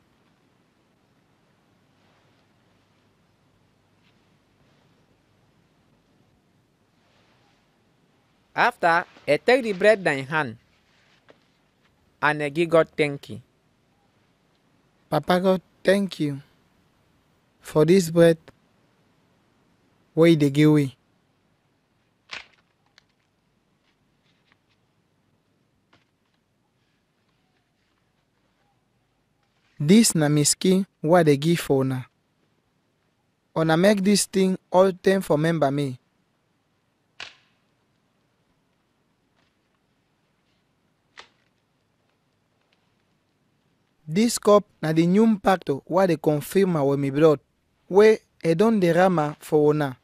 After, I take the bread in hand. And I give God thank you. Papa God, thank you for this bread wey you dey give we. This na my skin wey I dey give for una. Una make this thing all time for remember me. This cup na the new pacto wey dey confirm with my blood, wey I don derrama for una.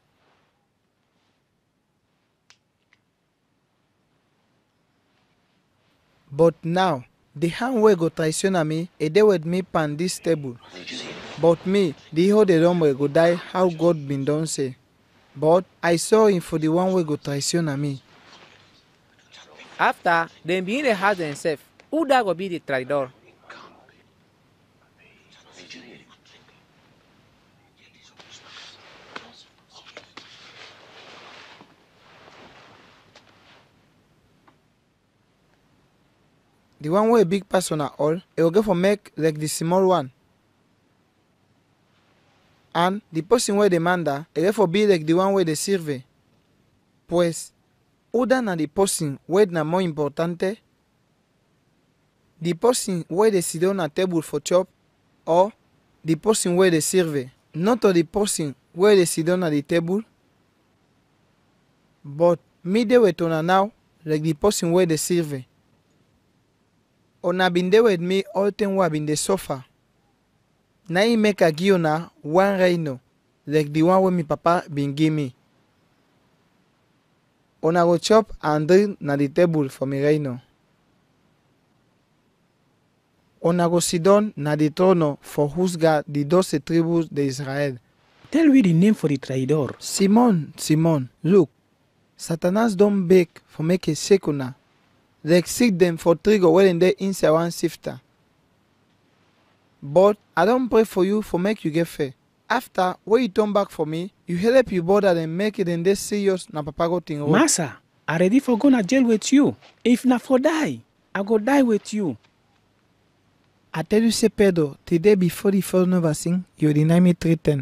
But now, the hand wey go traition me, e dey with me pan this table. But me, the whole the don wey go die how God been don say. But I saw him for the one wey go traition me. After, they begin to ask themselves, who that go be the traitor? The one wey big person at all, it will go for make like the small one. And the person wey demanda, it will for be like the one wey dey serve. Pues, other na the person wey na more importante, the person wey dey sit down at table for chop, or the person wey dey serve, not the person wey dey sit down at the table, but me dey with una now like the person wey dey serve. Una been there with me all time wey I been dey suffer. Na him make I give una one reino, like the one wey my papa been give me. Una go chop and drink na the table for me reino. Una go sit down na the throne for whose God the 12 tribus de Israel. Tell me the name for the traidor. Simon, Simon, look, Satanas don beg for make a shake una. Like seek them for trigger when they inside one sifter. But I don't pray for you for make you get fair. After, when you turn back for me, you help your brother and make it and they serious na papa go thing. Massa, I ready for go na jail with you. If na for die, I go die with you. I tell you say Pedro, today before the first never sing, you deny me 310.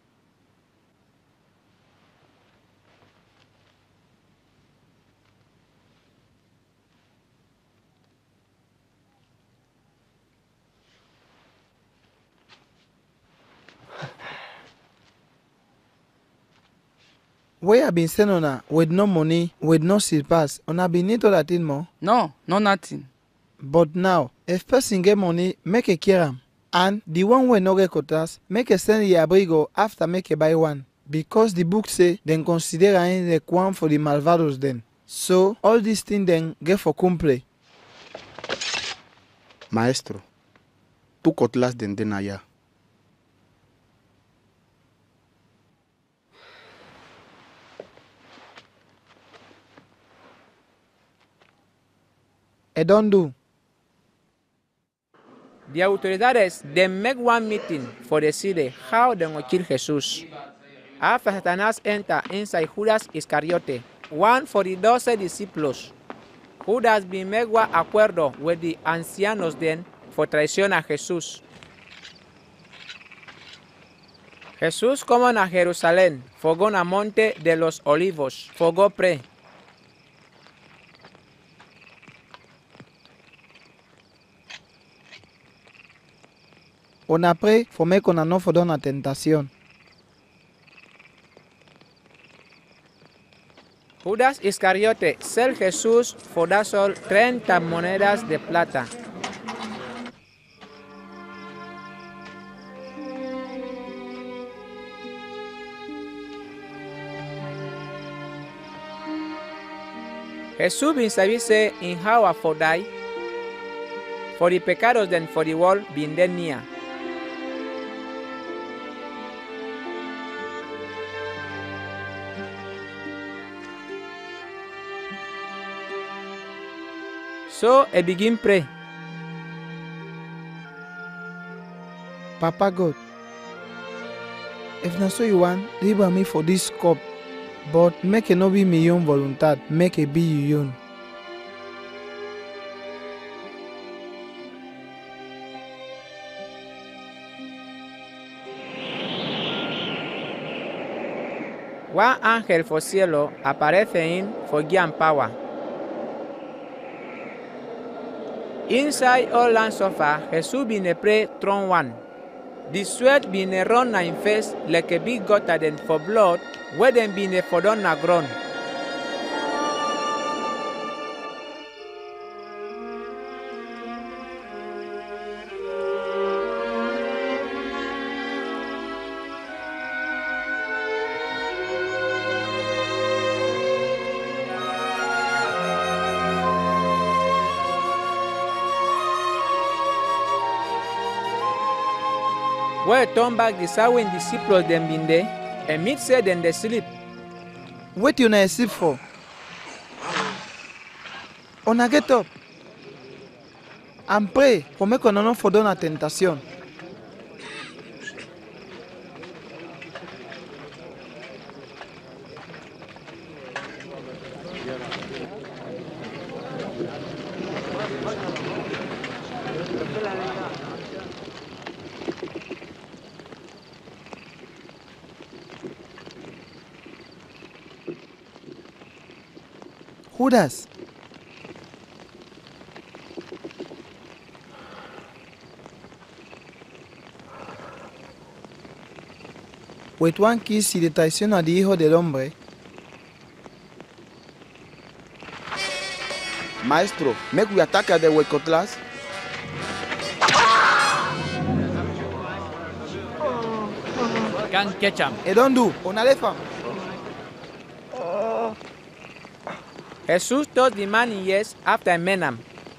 Where I been send on with no money, with no pass, on I been need all that thing more? No, no nothing. But now, if person get money, make a kiram. And the one wey no get quotas, make a send the abrigo after make a buy one. Because the book say, then consider ain't like one for the malvados then. So, all these things then get for cumple. Maestro, tu cotlas den allá. I don't do. The autoridades then make one meeting for the city how they will kill Jesus. After Satanas enter inside Judas Iscariote, one for the 12 disciples, Judas been make one acuerdo with the ancianos then for traición a Jesús. Jesús come a Jerusalén for go na Monte de los Olivos for go pray. On a pris pour mettre qu'on a non dans la tentation. Judas Iscariote, sell Jesús for that sol 30 monedas de plata. Jesús bin sabi say in how for die, for the pecados then for the world bin then near. So I begin pray. Papa God, if not so you want, deliver me for this cup, but make it not be my own voluntad, make it be your own. One ángel for cielo aparece in for give power. Inside all land suffer, Jesus been a pray throne one. The sweat been a run na in face like a big gutter then for blood, where them been a for down na ground. Where turn back the seven disciples them been there, and meet said then they sleep. What you na sleep for? On a get up and pray for make on for don a tentation. Judas, with one kiss y de traición al Hijo del Hombre. Maestro, make we attack at the Huecotlas. Can't catch him. Don't do, on a left. Jesus touched the man in years after Menam.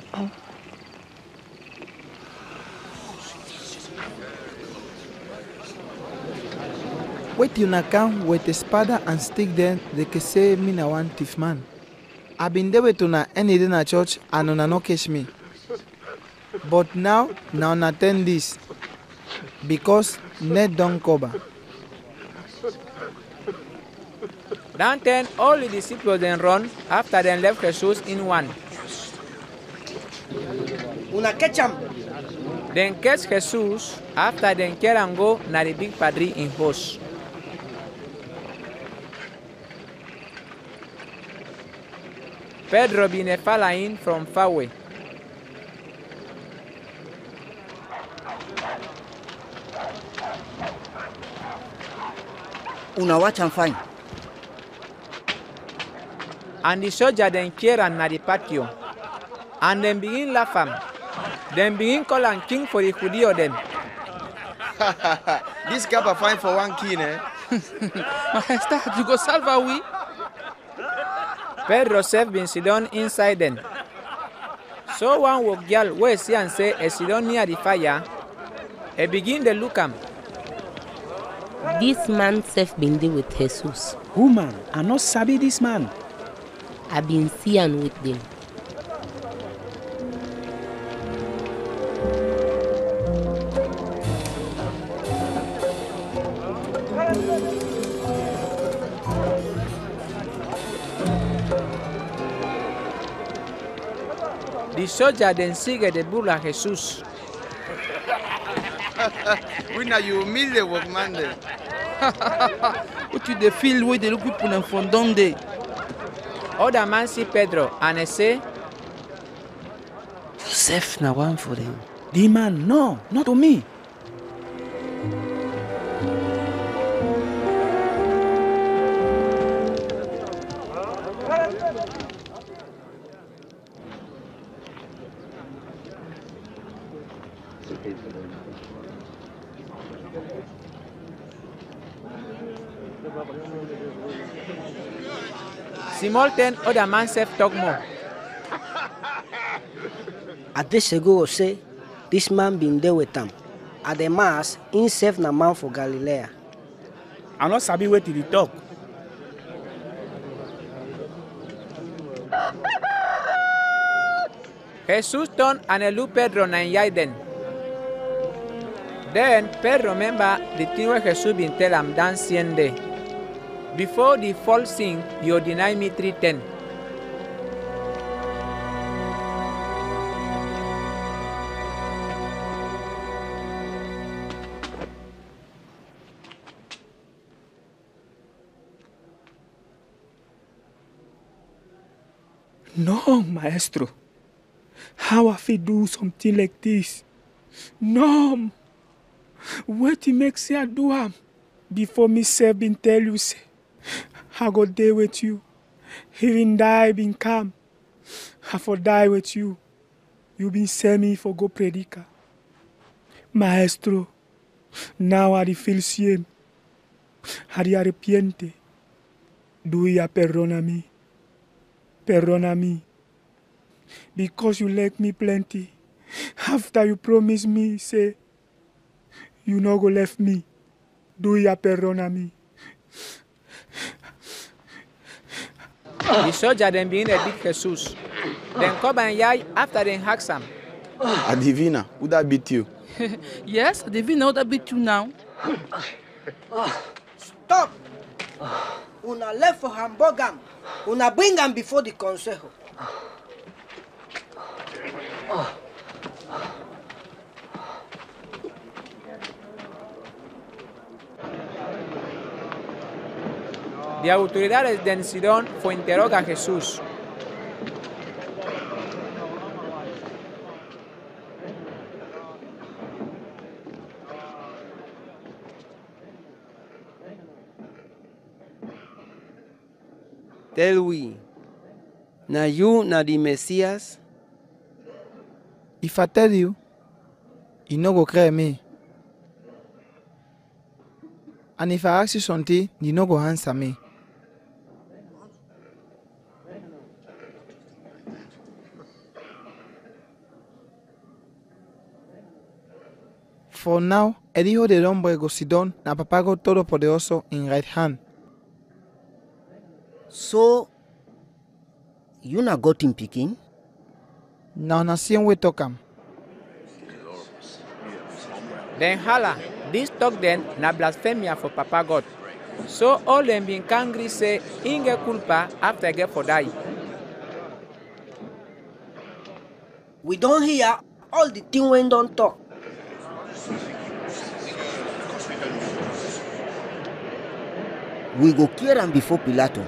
Wait you na come with a espada and stick then they can say me na one thief man. I've been there with una any day na church and una no catch me. But now una attend this because net don't cover. Down then all the disciples then run after they left Jesus in one. Una catch him. Then catch Jesus after then carry and go na the big padre in house. Pedro been a follow in from far away. Una watch and find. And the soldier then carry na the patio. And then begin laugh am. Then begin call and king for the Judeo them. This cap are fine for one king, eh? Majestad, you go salva we? Pedro self been sit down inside them. So one woke girl where see and say a sit down near the fire. He begin to look am. This man self been there with Jesus. Who man? I not sabi this man. I been seeing with them. The soldier then sigue de burla Jesus. We now you miss the workman there. What you the feel where they look people in Fondonde? Other man see Pedro and he say, Joseph na one for them. The man, no, not to me. Small ten other man self talk more. At this ago say, this man been there with them. At the mass, himself na man for Galilee. I no sabi wetin he talk. Jesus turned and looked Pedro and Yaiden. Then Pedro remember the thing where Jesus been tell him that same day. Before the false sin, you deny me 3 times. No, maestro. How I fit do something like this? No. What make say I do am? Before me self been tell you say, I go there with you. Even die been come. I for die with you. You been send me for go predica. Maestro, now I feel shame. I arrepiente. Do ya perdona me? Perdona me. Because you like me plenty. After you promise me, say, you no go left me. Do ya perdona me? The soldier then begin to beat Jesus. Then come and yai after they ask him. Adivina, would that beat you? Yes, Adivina, would that beat you now? Stop! Una left for hamburger. Una bring them before the consejo. The autoridades then sit down for interrogar a Jesús. Tell we, na you na the Messias? If I tell you, you no go cry me. And if I ask you something, you no go answer me. For now, el hijo del hombre go sit down na papago todopoderoso in right hand. So, you na got him picking? Now na same way talk am. Then holla, this talk then na blasphemia for Papa God. So all them been angry say, inge culpa after get for die. We don't hear all the thing when don't talk. We go clear him before Pilato.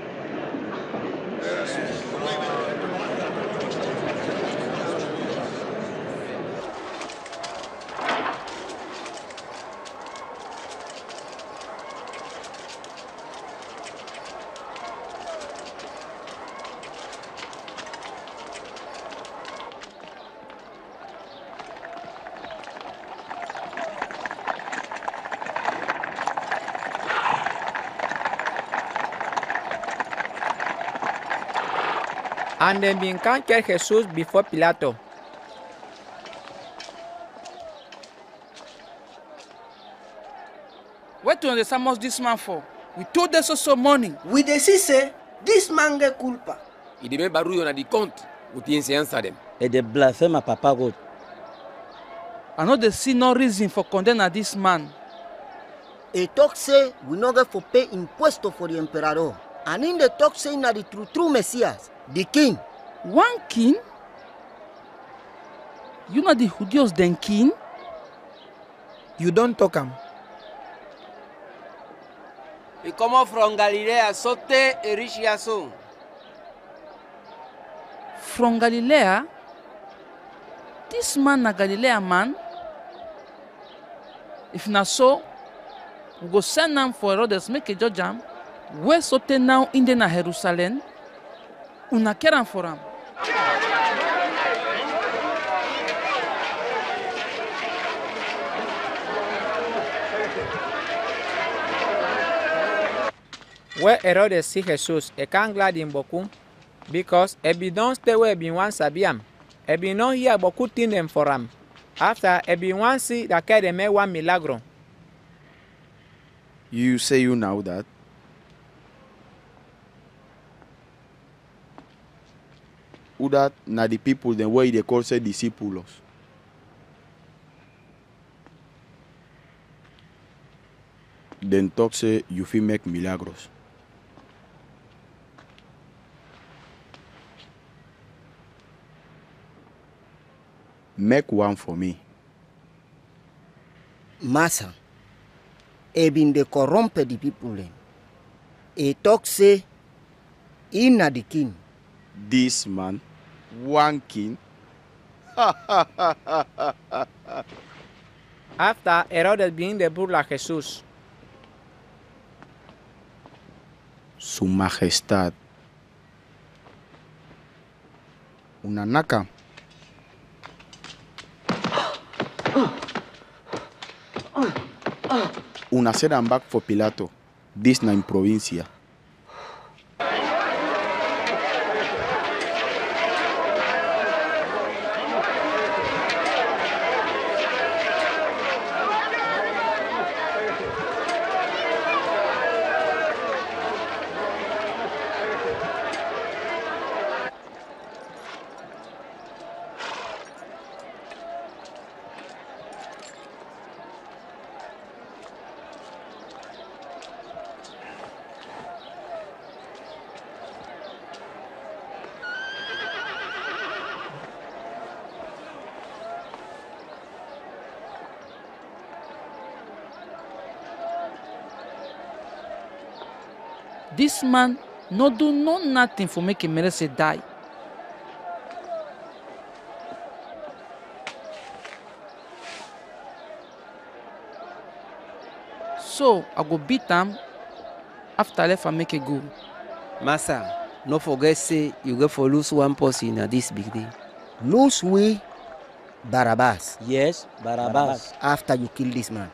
And then been can't carry Jesus before Pilato. What do you understand this man for? We told us so morning. We dey see say this man get culpa. Il devait barulho na di compte. Ou ti answer them. Et de blasphème Papa God. I know they see no reason for condemning this man. He talk say we no get for pay impuesto for the emperor. And in the talk say na the true Messias, the king. One king? You know the Judeos then king? You don't talk am. He come up from Galilee, Sote and Rishiason. From Galilee? This man na Galilee man? If not so, we go send them for Herodes make a judge am. Where Sote now in the na Jerusalem? Una care for him. Where Herod see Jesus, he can't glad him boku, because he be don't stay where he been once sabiam. He be not hear boku thing them for him. After he be once see that they make one milagro. You say you know that? Who that na the people then why they call say disciples? Then talk say you fit make milagros. Make one for me. Massa, he been the corrompt the people then. He talk say, he na the king. This man, one king. After Herod being the burla Jesus. Su majestad. Una naca. Una sera back for Pilato. This na in provincia. This man no do nothing for make Merese die. So I go beat him after I left and make a go. Massa, no forget say you go for lose one person at this big day. Lose we Barabbas. Yes, Barabbas. After you kill this man.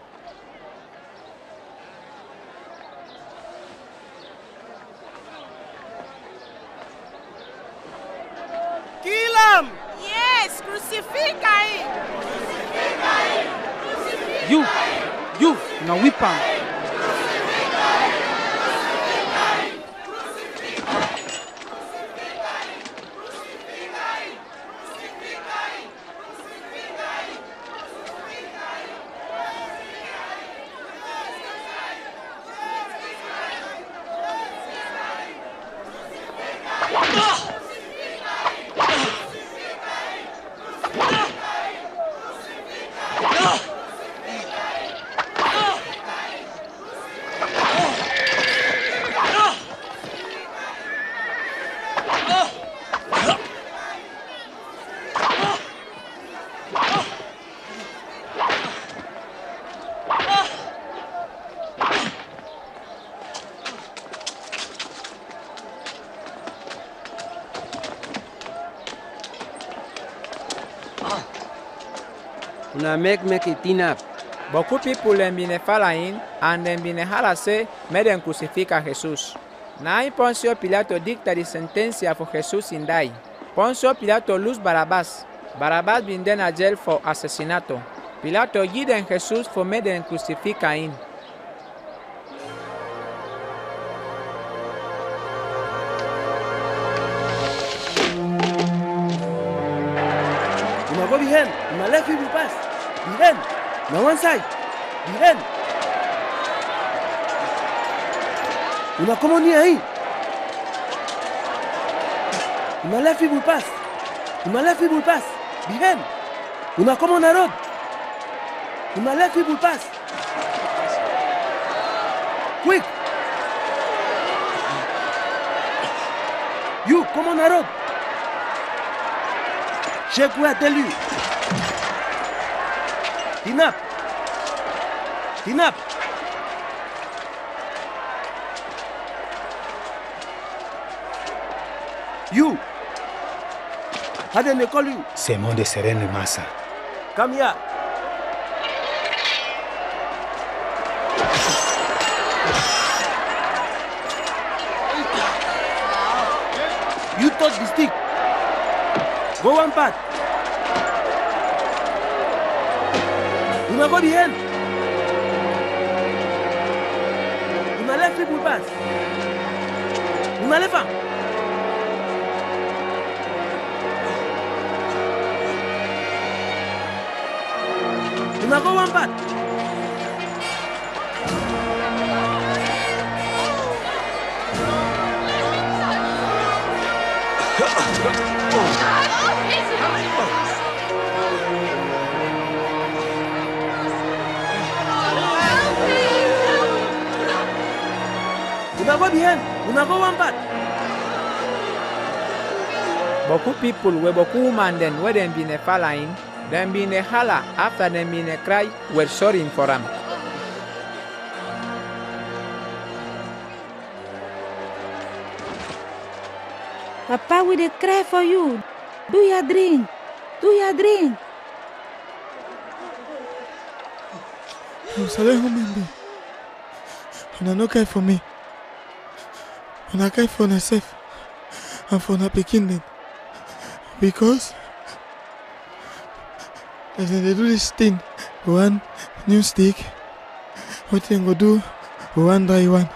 Kill him! Yes, crucify him! You, now whip him. Una make it tin up. Beaucoup people them been following and them been hala say me them crucify Jesus. Na Poncio Pilato dicta the sentencia for Jesus in die. Poncio Pilato lose Barabbas. Barabbas been then a jail for assassinato. Pilato give them Jesus for me them crucify him. Una go behind, una left you will pass. Behind, na one side. Behind. Una como ni ahí. Una left you will pass. Una left you will pass. Behind. Una como na road. Una left you will pass. Quick. You come on the road. Check where I tell you. Tin up. Tin up. You. How do they call you? Simón de Sereno y Massa. Come here. touch the stick. Go one part. Una go the end. Una left people pass. Una left am. Una go one part. Una go behind. Una go one part. Beaucoup people were beaucoup women then where them been a following, them been a holler after them been a cry were sorry for them. Papa, we dey cry for you. Do your drink. Do your drink. Jerusalem woman, una no care for me. Una care for yourself and for una pikin dem. Because as they do this thing, one new stick, what they go do, one by one.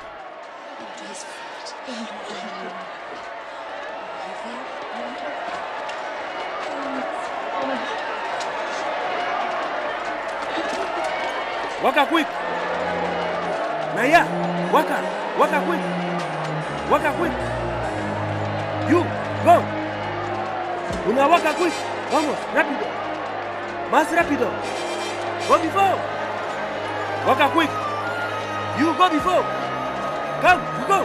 Waka quick. Naya, waka quick. Waka quick. You, go. Una waka quick. Vamos, rápido. Más rápido. Go before. Waka quick. You go before. Come, you go.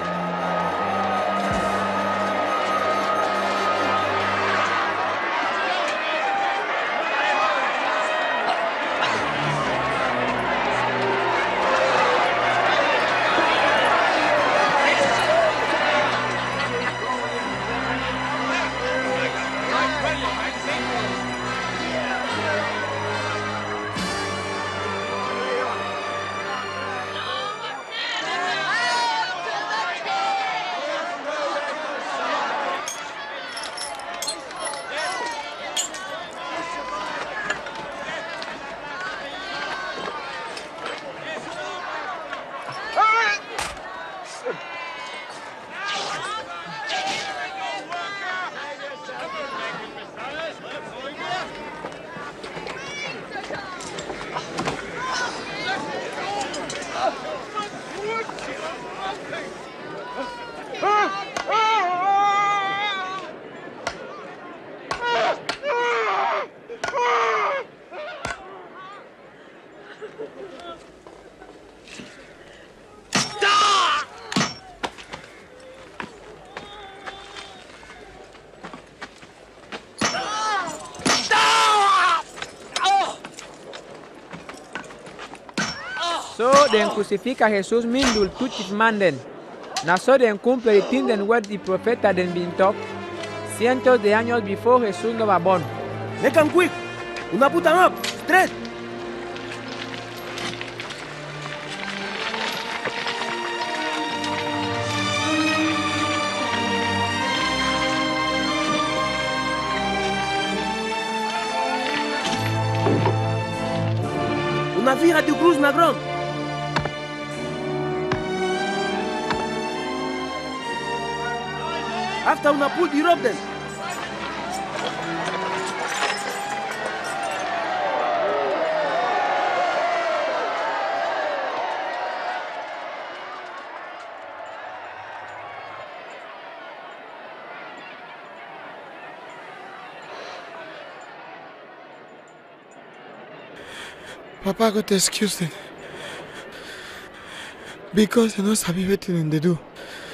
So den crucifica Jesus mindul tutit manden. Na so den cumple the thing den word the prophet den been talk. Cientos de años before Jesus no was born. Make them quick. Una put them up. Straight. Una vira de cruz na ground. After una pull the rope then. Papa got excused them because they don't sabi wetin they do.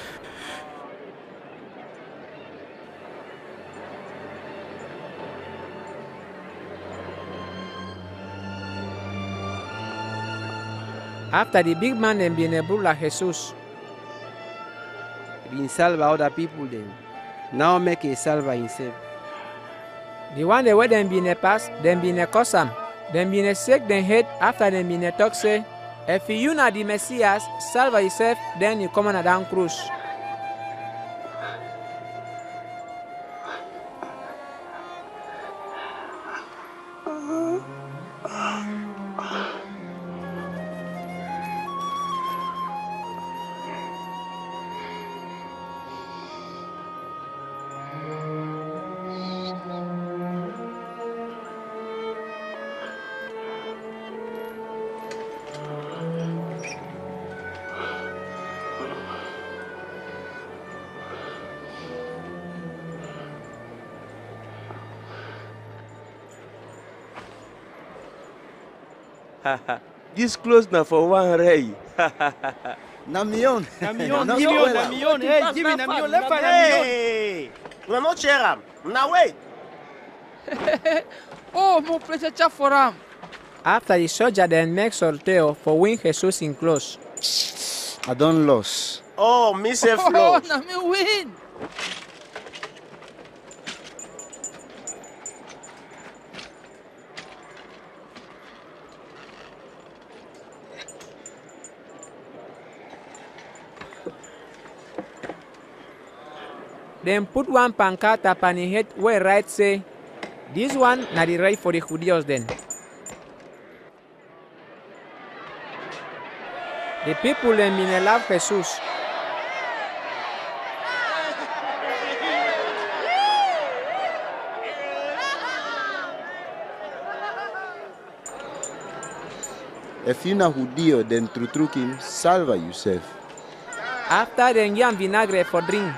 After the big man them been a brother Jesus. Been salva other people then. Now make a salva himself. The one they where them been a pass, them been a custom. Them been a shake them head after them been a talk say, if you not the Messiah, salva yourself, then you come on a down cruise. This clothes na for one ray. Na million. Na million. Hey, give me na million. Left hand na million. Hey, una no share am. Una wait. Oh, mo pressure chap for am. After the soldier then make sorteo for win Jesus in close. I don't lose. Oh, me sef Oh, lost. na me win. Then put one pancart up on his head where right say, this one na the right for the Judeos then. The people then been love Jesus. If you na Judeo, then through him, salva yourself. After then yam vinagre for drink.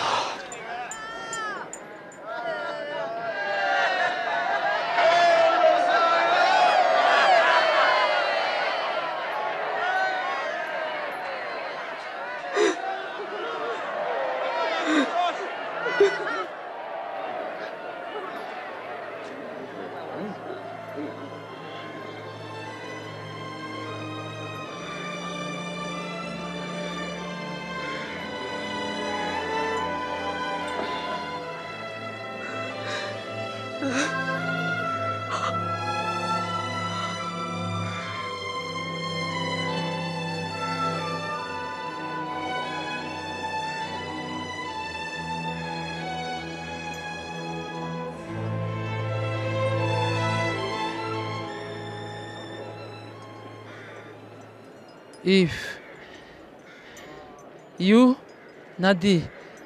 If you, Nadi,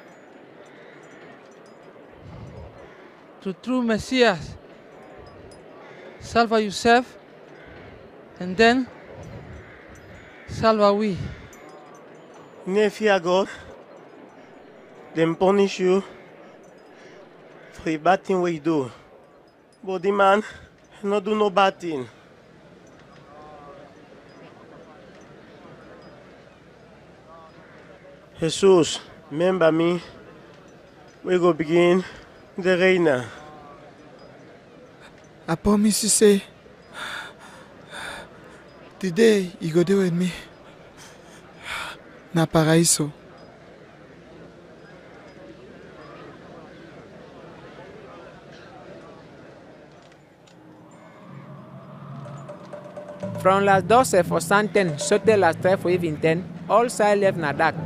to true Messiah, salva yourself, and then salva we. Ne fear God, then punish you for the bad thing we do. But the man no do no bad thing. Jesus, remember me. We go begin the reign. I promise you say, today you go there with me. Na paraíso. From las 12 for Santen, sote las 3 for Evinten, all side left na dark.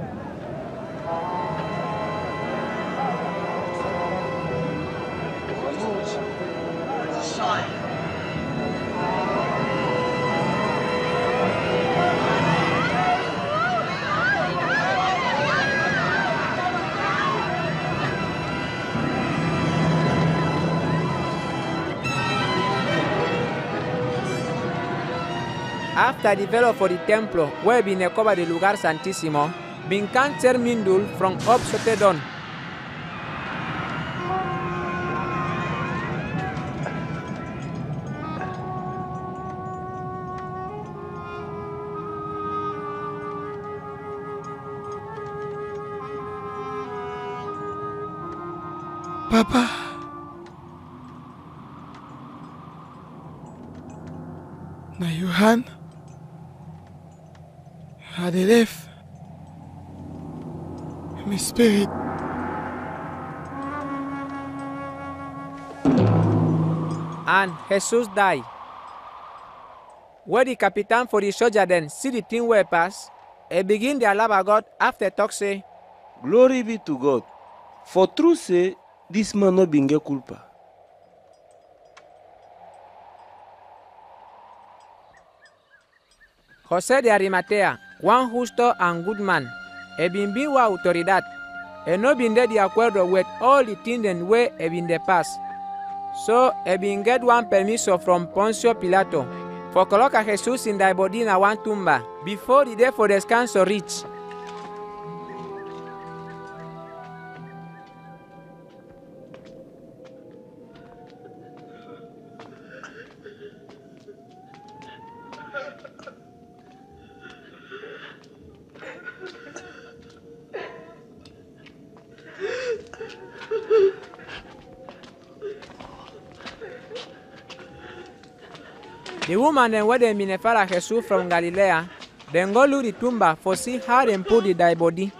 After the velo for the templo, where been cover the lugar santísimo, bin cancer mindul from up sote down. Papa. Na your hand. At the left. My spirit. And Jesus died. Where the captain for the soldier then see the thing where pass, he begin the alaba God after talk say, Glory be to God. For truth say, this man no binge culpa. José de Arimatea, one justo and good man, he been wa autoridad, he no been de acuerdo with all the things and way he been the pass. So he been get one permiso from Poncio Pilato for coloca Jesus in the body na one tumba before the day for descanso reach. The woman dem wey dem bin dey follow Jesus from Galilee, dem go look the tomb for see how dem put the dead body.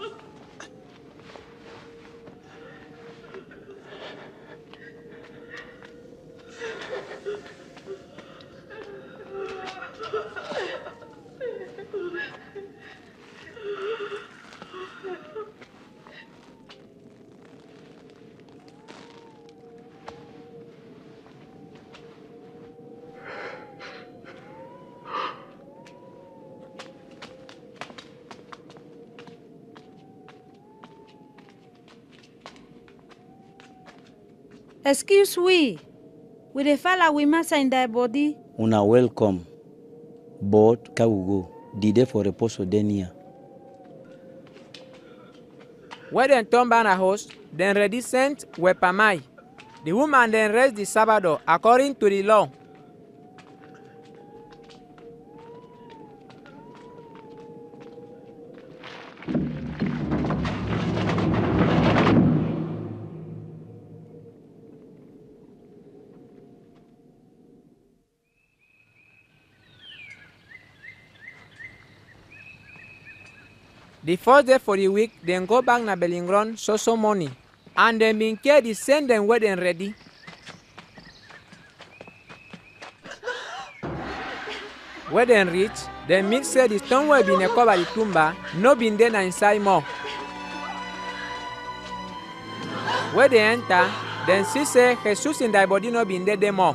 Excuse we dey follow we master in thy body. Una welcome. But kawugo, dide for reposo denia. When dem turn back na house, dem ready sent wepamai. The woman then raised the Sabbath according to the law. The first day for the week, then go back na Belingron so money, and then bin care the send them where them ready. Where them reach, then meet say the stone where been cover the tumba, no been there na inside more. Where they enter, then see say Jesus in thy body no been there more.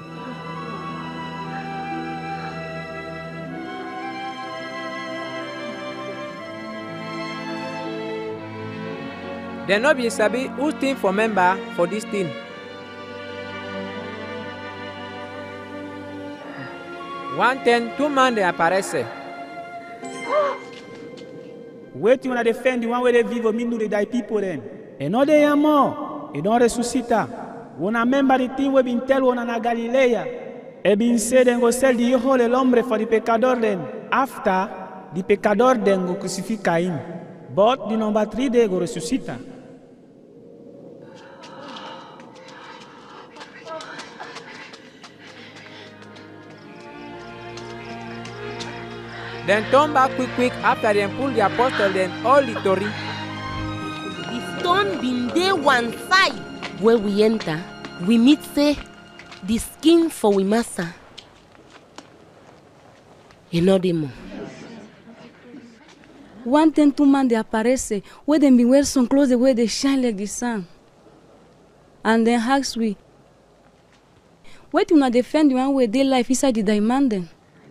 They no be sabi who team for member for this team. One ten, two man they aparece. Wait till I defend the one where they vive me to die people then. And no they are more. They don't resuscita. When I remember the thing we been tell one na Galilea. E been said and go sell the hijo del hombre for the pecador then. After the pecador then go crucify him. But the number 3 day go resuscita. Then turn back quick after them pull the apostle then all the Tory. The stone been there one side. Where we enter, we meet say the skin for we master. Another more. 110 two man they aparece where them be wear some clothes where they shine like the sun. And then ask we, wait till not defend the one where they life inside the diamond then.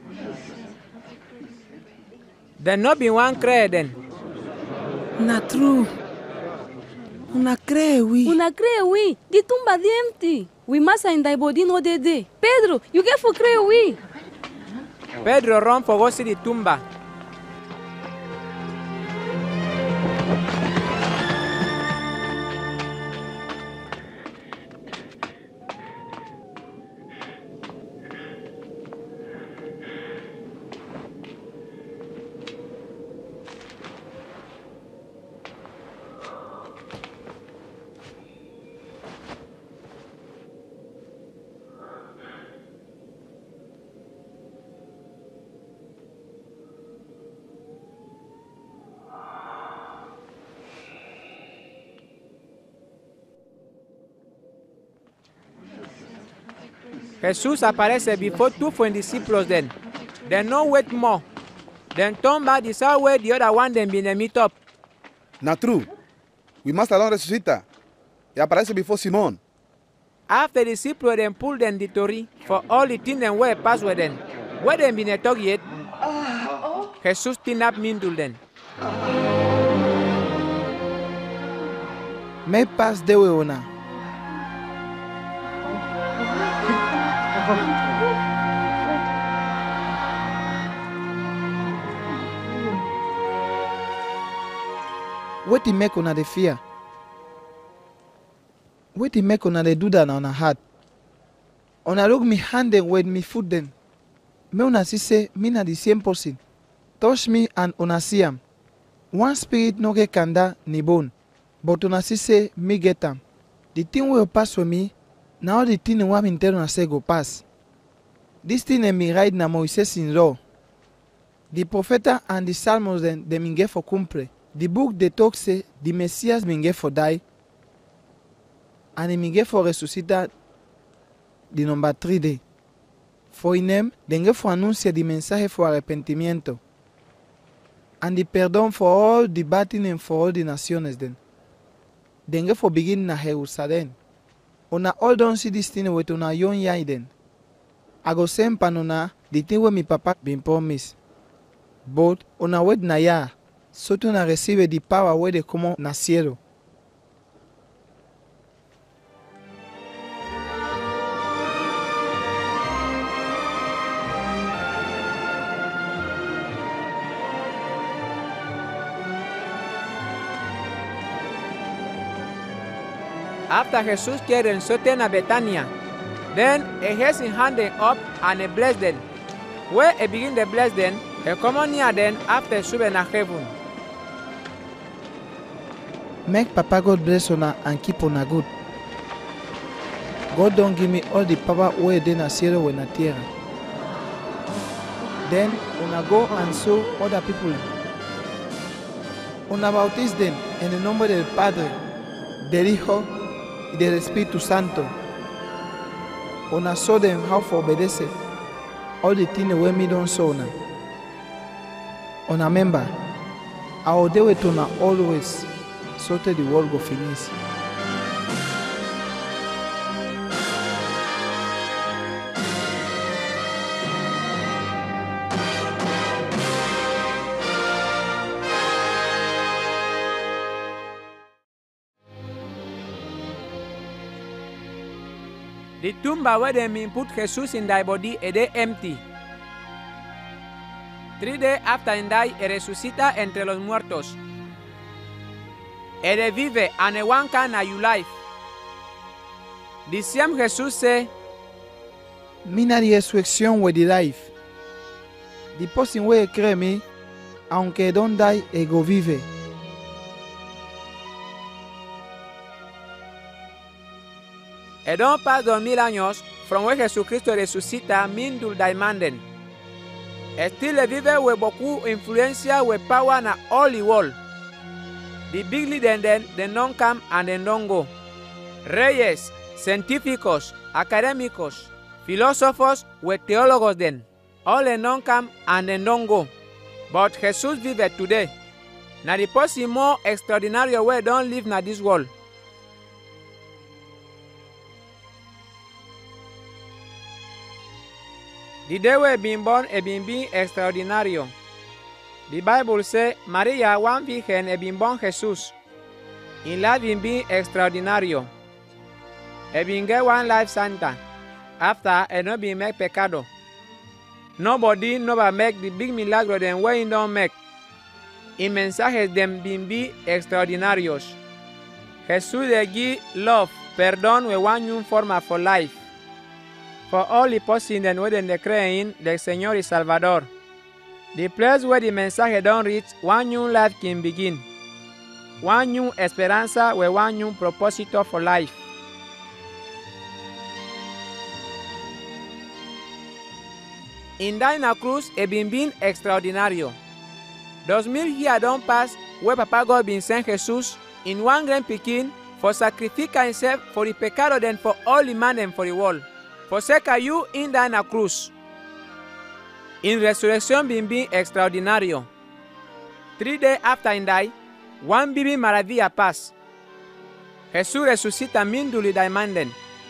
There no be one cry then. Na true. Una cree we. The tumba is empty. We master in thy body no day. Pedro, you get for cry we. Pedro run for go see the tumba. Jesus aparece before two for disciples then. Then no wait more. Then turn back the side where the other one then been meet up. Not true. We must alone resucita. He aparece before Simon. After the disciples then pull them the Tory for all the things them where pass with them. Where them been a talk yet. Jesus tin up mindul then. May pass the way ona. What he make una the fear? What he make una the do that on a heart? Ona look me hand and with me foot then. Me una see say me na the same person. Touch me and una see am. One spirit no get kanda ni bone, but una see say me get am. The thing will pass for me. Now the thing in one tell una say go pass. This thing dem been write na Moises in law. The propheta and the psalms dem been get for cumpre. The book dey talk say the Messias been get for die and he been get for resucita the number 3 day. For in them, dem get for anuncia the mensaje for arrepentimiento and the perdón for all the bad things and for all the nations then. Dem get for begin na Jerusalem. Una all don see this thing with una young yai then. I go send pan una the thing wey my papa been promise. But una wait na ya, so to na receive the power wey dey come na cielo. After Jesus quieren soten a Betania, then he has in hand them up and he bless them. Where he begin to bless them, he come on near them after suben a heaven. Make Papa God bless una and keep una good. God don't give me all the power where they na cielo when na tierra. Then una go and show other people. Una bautiz them en el nombre del Padre, del Hijo y del Espíritu Santo. Una show them how to obedece all the things wey me don show una. Una member, I will do it una always, so that the world go finish. The tumba where they mean put Jesus in thy body is empty. 3 days after he died, he resucita entre los muertos. He vive and he one can a you life. The same Jesus say, Me na the resurrection with the life. The person wey cree me, aunque don't die, he go vive. He don't pass 2000 años from where Jesucristo resucita mindul diamanden. Still vive with beaucoup influencia with power na all the world. The big leaders they don't come and they don't go. Reyes, científicos, académicos, filósofos with teólogos then. All they don't come and they don't go. But Jesus vive today. Na the person more extraordinary way don't live na this world. The day we been born e been extraordinario. The Bible say Maria one virgen e been born Jesus. In life been extraordinario. E been get one life santa. After e no been make pecado. Nobody never make the big milagro them way he don't make. In mensajes them been extraordinarios. Jesus de give love, perdón we one new forma for life. For all the persons that they cree in the Señor y Salvador. The place where the message don't reach, one new life can begin. One new esperanza with one new propósito for life. In Dina Cruz, it been extraordinario. 2000 years don't pass where Papa God been sent Jesus in one grand Pekin for sacrifice himself for the pecado then for all the man and for the world. Forsaca you in Dina Cruz. In resurrection been extraordinario. 3 days after he died, one baby maravilla pass. Jesús resucita minduli diamanden.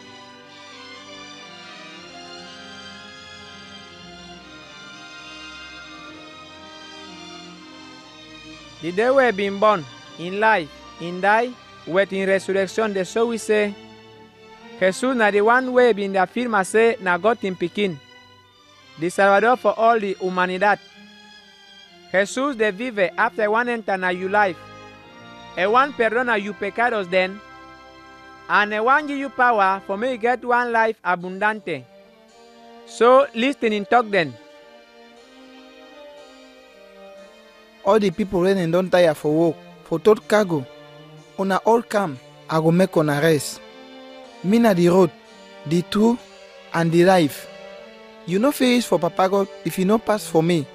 The day we been born, in life, in die, with in resurrection, the so we say, Jesus na the one way been the afirma say na God in Pekin, the Salvador for all the humanidad. Jesus de vive after one enter na you life, e one perdona you pecados then, and e one give you power for me get one life abundante. So listen in talk then. All the people when don't tire for work, for tot cargo, una all come, I go make on a rest. Me na the road, the truth, and the life. You no fit reach for Papa God if you no pass for me.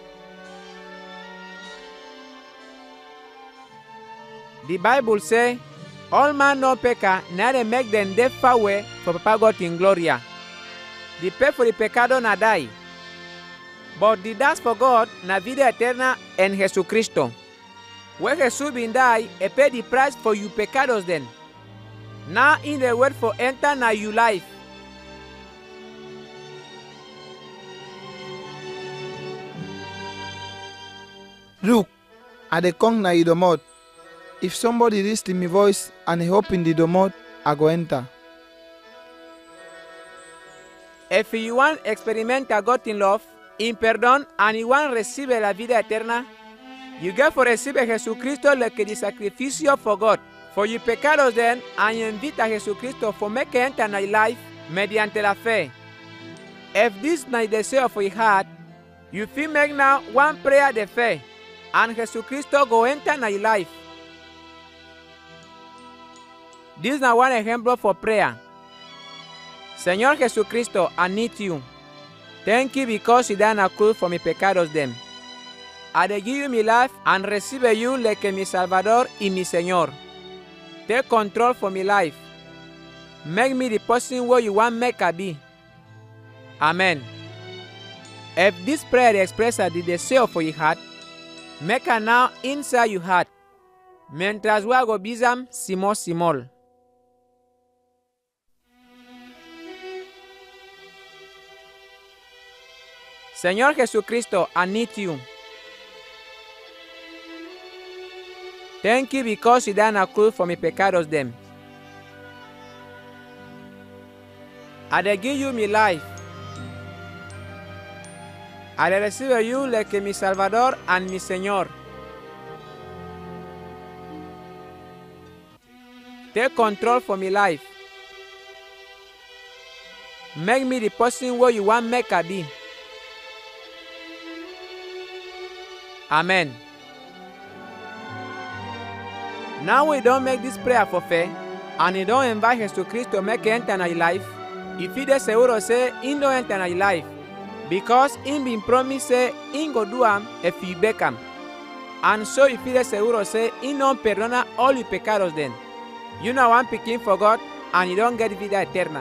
The Bible say, all man no peca, neither make them deaf far way for Papa God in Gloria. The pay for the pecado na die. But the das for God na vida eterna en Jesucristo. Where Jesus been die, e pay the price for you pecados then. Now in the word for enter na you life. Look, I dey come na the domot. If somebody listen to my voice and he open the domot, I go enter. If you want experiment a God in love, in perdón, and you want receive la vida eterna, you get for receive Jesucristo le que di sacrificio for God. For you pecados then, and you invite a Jesucristo for make enter in your life mediante la fe. If this na the desire for your heart, you feel make now one prayer de fe, and Jesucristo go enter in your life. This is one example for prayer. Señor Jesucristo, I need you. Thank you because you died on a cross for my pecados them. I dey give you my life and receive you like mi Salvador y mi Señor. Take control for my life. Make me the person where you want make I be. Amen. If this prayer expresses the desire for your heart, make it now inside your heart. Mientras we go bizam simol. Señor Jesucristo, I need you. Thank you because you died on a cross for my pecados them. I dey give you my life. I dey receive you like mi Salvador and mi Señor. Take control for my life. Make me the person where you want make I be. Amen. Now we don't make this prayer for faith, and you don't invite Jesus Christ to make enter in your life. If you dey seguro say he don't enter in your life, because he been promised say he go do am if you beg him. And so if you dey seguro say he don't perdona all your pecados then, you know one pikin for God and you don't get vida eterna.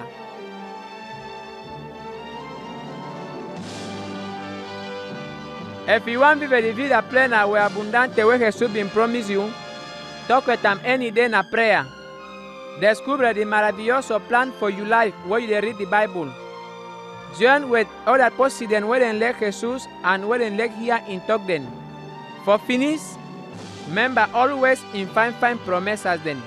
If you want to vivir vida plena o abundante where Jesus been promised you, talk with him any day na prayer. Descubre the maravilloso plan for your life where you read the Bible. Join with other presidents where they let Jesus and where they let here in talk them. For finish, remember always in fine promises then.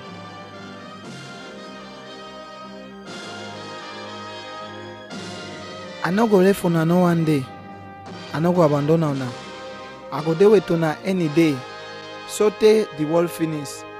I no go left una no one day. I no go abandon una. I go dey with una any day. So the world finish.